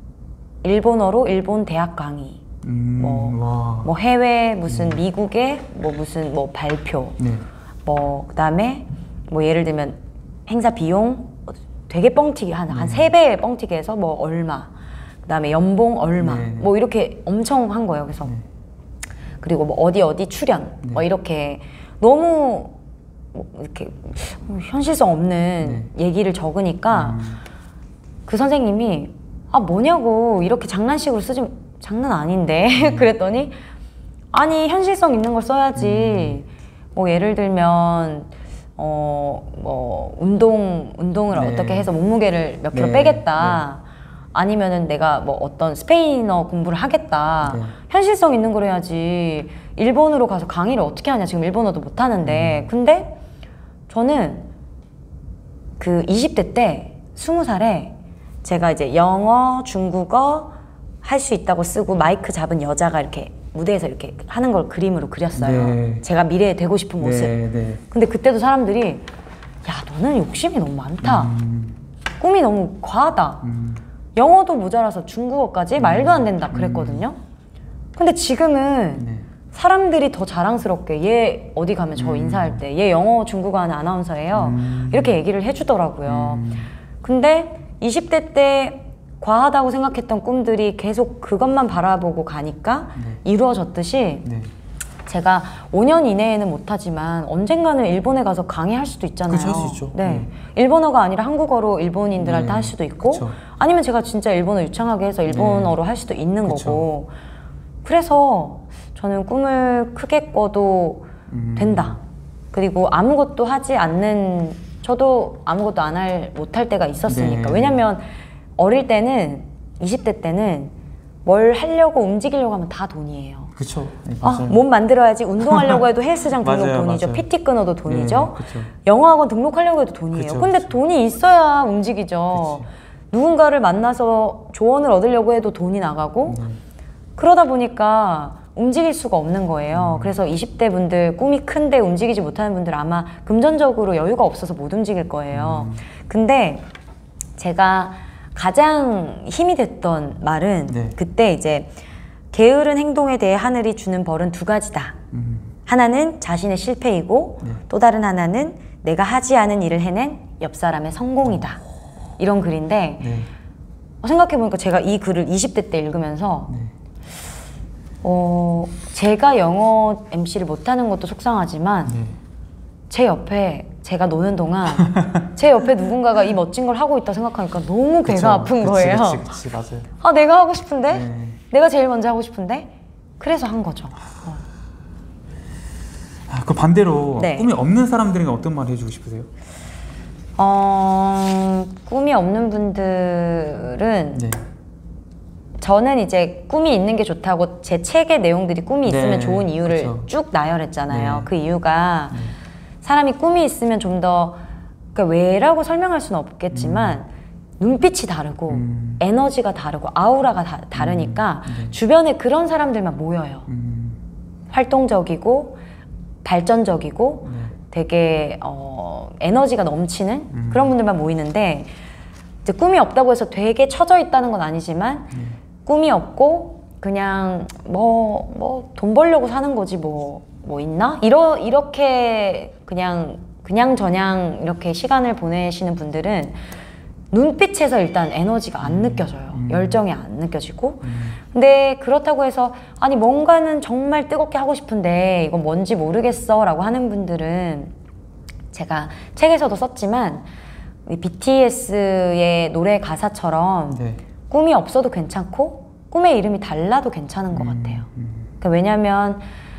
일본어로 일본 대학 강의, 음, 뭐, 와. 뭐 해외 무슨 미국의 뭐 무슨 뭐 발표, 네. 뭐 그다음에 뭐 예를 들면 행사 비용 되게 뻥튀기 한 한 네. 세 배 뻥튀기 해서 뭐 얼마, 그다음에 연봉 얼마, 네. 뭐 이렇게 엄청 한 거예요. 그래서 네. 그리고 뭐 어디 어디 출연, 네. 뭐 이렇게 너무 뭐 이렇게 현실성 없는 얘기를 적으니까 음. 그 선생님이 아 뭐냐고 이렇게 장난식으로 쓰지 장난 아닌데 음. 그랬더니 아니 현실성 있는 걸 써야지. 음. 뭐 예를 들면 어 뭐 운동 운동을 네. 어떻게 해서 몸무게를 몇 킬로 네. 빼겠다. 아니면은 내가 뭐 어떤 스페인어 공부를 하겠다. 네. 현실성 있는 걸 해야지. 일본으로 가서 강의를 어떻게 하냐. 지금 일본어도 못 하는데. 음. 근데 저는 그 이십 대 때 스무 살에 제가 이제 영어, 중국어 할 수 있다고 쓰고 마이크 잡은 여자가 이렇게 무대에서 이렇게 하는 걸 그림으로 그렸어요. 네. 제가 미래에 되고 싶은 모습. 네, 네. 근데 그때도 사람들이 야 너는 욕심이 너무 많다. 음, 꿈이 너무 과하다. 음, 영어도 모자라서 중국어까지 말도 안 된다 그랬거든요. 근데 지금은 네. 사람들이 더 자랑스럽게 얘 어디 가면 저 음. 인사할 때 얘 영어 중국어 하는 아나운서예요. 음. 이렇게 얘기를 해주더라고요. 음. 근데 이십 대 때 과하다고 생각했던 꿈들이 계속 그것만 바라보고 가니까 네. 이루어졌듯이 네. 제가 오 년 이내에는 못하지만 언젠가는 일본에 가서 강의할 수도 있잖아요. 그쵸, 할수 있죠. 네. 네. 일본어가 아니라 한국어로 일본인들한테 네. 할 수도 있고 그쵸. 아니면 제가 진짜 일본어 유창하게 해서 일본어로 할 수도 있는 그쵸. 거고 그래서 저는 꿈을 크게 꿔도 음. 된다. 그리고 아무것도 하지 않는 저도 아무것도 안 할 못할 때가 있었으니까. 네. 왜냐면 어릴 때는 이십 대 때는 뭘 하려고 움직이려고 하면 다 돈이에요. 그쵸. 네, 아, 맞아요. 몸 만들어야지 운동하려고 해도 헬스장 등록 맞아요, 돈이죠. 맞아요. 피티 끊어도 돈이죠. 네, 그쵸. 영어학원 등록하려고 해도 돈이에요. 그쵸, 근데 그쵸. 돈이 있어야 움직이죠. 그치. 누군가를 만나서 조언을 얻으려고 해도 돈이 나가고 음. 그러다 보니까 움직일 수가 없는 거예요. 음. 그래서 이십 대 분들 꿈이 큰데 움직이지 못하는 분들 아마 금전적으로 여유가 없어서 못 움직일 거예요. 음. 근데 제가 가장 힘이 됐던 말은 네. 그때 이제 게으른 행동에 대해 하늘이 주는 벌은 두 가지다. 음. 하나는 자신의 실패이고 네. 또 다른 하나는 내가 하지 않은 일을 해낸 옆 사람의 성공이다. 이런 글인데 네. 생각해보니까 제가 이 글을 이십 대 때 읽으면서 네. 어, 제가 영어 엠씨를 못하는 것도 속상하지만 네. 제 옆에 제가 노는 동안 제 옆에 누군가가 이 멋진 걸 하고 있다 생각하니까 너무 그쵸. 배가 아픈 그치, 거예요. 그치, 그치, 맞아요. 아 내가 하고 싶은데 네. 내가 제일 먼저 하고 싶은데 그래서 한 거죠. 어. 아, 그 반대로 네. 꿈이 없는 사람들에게 어떤 말 해주고 싶으세요? 어, 꿈이 없는 분들은 네. 저는 이제 꿈이 있는 게 좋다고 제 책의 내용들이 꿈이 있으면 네, 좋은 이유를 그쵸. 쭉 나열했잖아요. 네. 그 이유가 네. 사람이 꿈이 있으면 좀 더 그러니까 왜라고 설명할 수는 없겠지만 눈빛이 다르고 음. 에너지가 다르고 아우라가 다, 다르니까 음, 네. 주변에 그런 사람들만 모여요. 음. 활동적이고 발전적이고 네. 되게 어, 에너지가 넘치는 음. 그런 분들만 모이는데 이제 꿈이 없다고 해서 되게 처져 있다는 건 아니지만 네. 꿈이 없고 그냥 뭐 뭐 돈 벌려고 사는 거지 뭐 뭐 있나? 이러 이렇게 그냥 그냥 저냥 이렇게 시간을 보내시는 분들은 눈빛에서 일단 에너지가 안 느껴져요. 음. 열정이 안 느껴지고. 음. 근데 그렇다고 해서 아니 뭔가는 정말 뜨겁게 하고 싶은데 이건 뭔지 모르겠어 라고 하는 분들은 제가 책에서도 썼지만 이 비티에스의 노래 가사처럼 네. 꿈이 없어도 괜찮고 꿈의 이름이 달라도 괜찮은 것 같아요. 음. 그러니까 왜냐면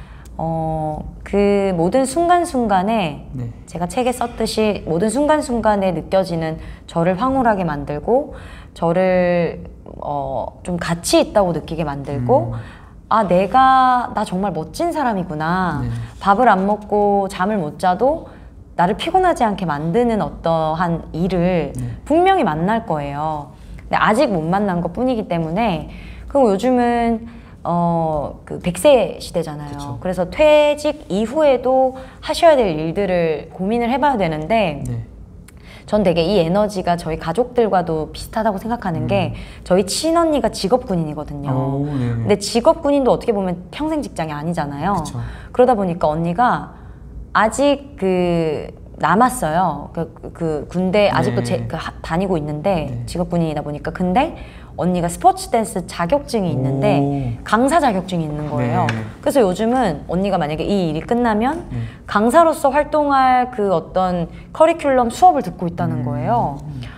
어, 그 모든 순간순간에 네. 제가 책에 썼듯이 모든 순간순간에 느껴지는 저를 황홀하게 만들고 저를 어, 좀 가치 있다고 느끼게 만들고 음. 아 내가 나 정말 멋진 사람이구나. 네. 밥을 안 먹고 잠을 못 자도 나를 피곤하지 않게 만드는 어떠한 일을 네. 분명히 만날 거예요. 근데 아직 못 만난 것 뿐이기 때문에 그리고 요즘은 어, 그 백 세 시대잖아요. 그쵸. 그래서 퇴직 이후에도 하셔야 될 일들을 고민을 해봐야 되는데 네. 전 되게 이 에너지가 저희 가족들과도 비슷하다고 생각하는 음. 게 저희 친언니가 직업군인이거든요. 오, 근데 직업군인도 어떻게 보면 평생 직장이 아니잖아요. 그쵸. 그러다 보니까 언니가 아직 그 남았어요. 그, 그 군대 아직도 네. 제, 그 하, 다니고 있는데 네. 직업군인이다 보니까 근데 언니가 스포츠 댄스 자격증이 있는데 오. 강사 자격증이 있는 거예요. 네. 그래서 요즘은 언니가 만약에 이 일이 끝나면 네. 강사로서 활동할 그 어떤 커리큘럼 수업을 듣고 있다는 음. 거예요.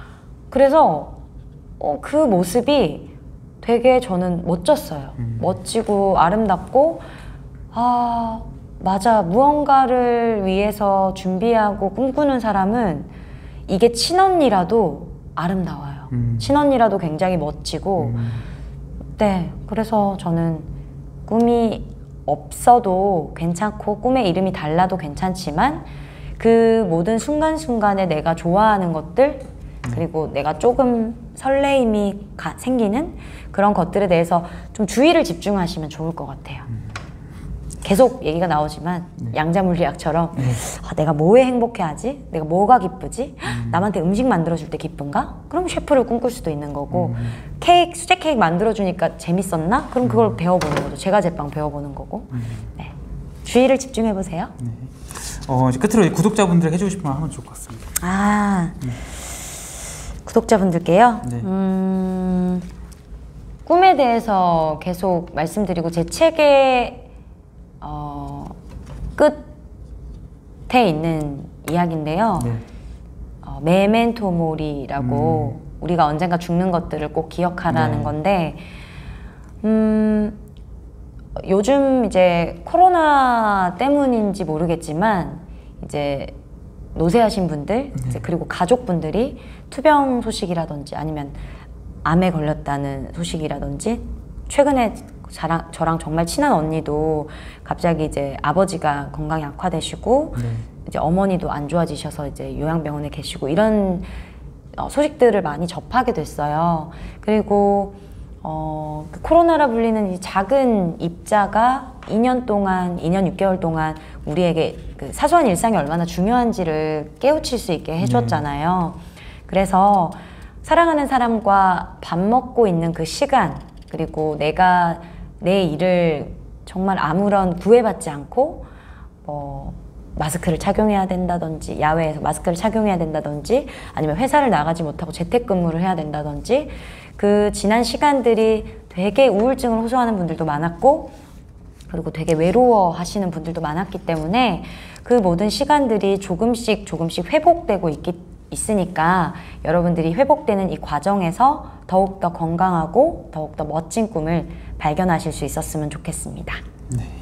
그래서 어, 그 모습이 되게 저는 멋졌어요. 음. 멋지고 아름답고 아 맞아 무언가를 위해서 준비하고 꿈꾸는 사람은 이게 친언니라도 아름다워요. 음. 친언니라도 굉장히 멋지고 음. 네 그래서 저는 꿈이 없어도 괜찮고 꿈의 이름이 달라도 괜찮지만 그 모든 순간순간에 내가 좋아하는 것들 음. 그리고 내가 조금 설레임이 가, 생기는 그런 것들에 대해서 좀 주의를 집중하시면 좋을 것 같아요. 음. 계속 얘기가 나오지만 네. 양자물리학처럼 네. 아, 내가 뭐에 행복해하지? 내가 뭐가 기쁘지? 음. 남한테 음식 만들어줄 때 기쁜가? 그럼 셰프를 꿈꿀 수도 있는 거고 음. 케이크, 수제 케이크 만들어주니까 재밌었나? 그럼 그걸 음. 배워보는 거죠. 제과 제빵 배워보는 거고 음. 네. 주의를 집중해보세요. 네. 어, 이제 끝으로 구독자분들 해주고 싶은 말 하면 좋을 것 같습니다. 아 네. 구독자분들께요? 네. 음, 꿈에 대해서 계속 말씀드리고 제 책에 어, 끝에 있는 이야기인데요. 네. 어, 메멘토 모리라고 음. 우리가 언젠가 죽는 것들을 꼭 기억하라는 네. 건데 음, 요즘 이제 코로나 때문인지 모르겠지만 이제 노쇠하신 분들 네. 이제 그리고 가족분들이 투병 소식이라든지 아니면 암에 걸렸다는 소식이라든지 최근에 저랑, 저랑 정말 친한 언니도 갑자기 이제 아버지가 건강이 악화되시고 네. 이제 어머니도 안 좋아지셔서 이제 요양병원에 계시고 이런 어, 소식들을 많이 접하게 됐어요. 그리고 어, 그 코로나라 불리는 이 작은 입자가 이 년 동안, 이 년 육 개월 동안 우리에게 그 사소한 일상이 얼마나 중요한지를 깨우칠 수 있게 해줬잖아요. 네. 그래서 사랑하는 사람과 밥 먹고 있는 그 시간 그리고 내가 내 일을 정말 아무런 구애받지 않고 뭐 마스크를 착용해야 된다든지 야외에서 마스크를 착용해야 된다든지 아니면 회사를 나가지 못하고 재택근무를 해야 된다든지 그 지난 시간들이 되게 우울증을 호소하는 분들도 많았고 그리고 되게 외로워하시는 분들도 많았기 때문에 그 모든 시간들이 조금씩 조금씩 회복되고 있기, 있으니까 여러분들이 회복되는 이 과정에서 더욱더 건강하고 더욱더 멋진 꿈을 발견하실 수 있었으면 좋겠습니다. 네.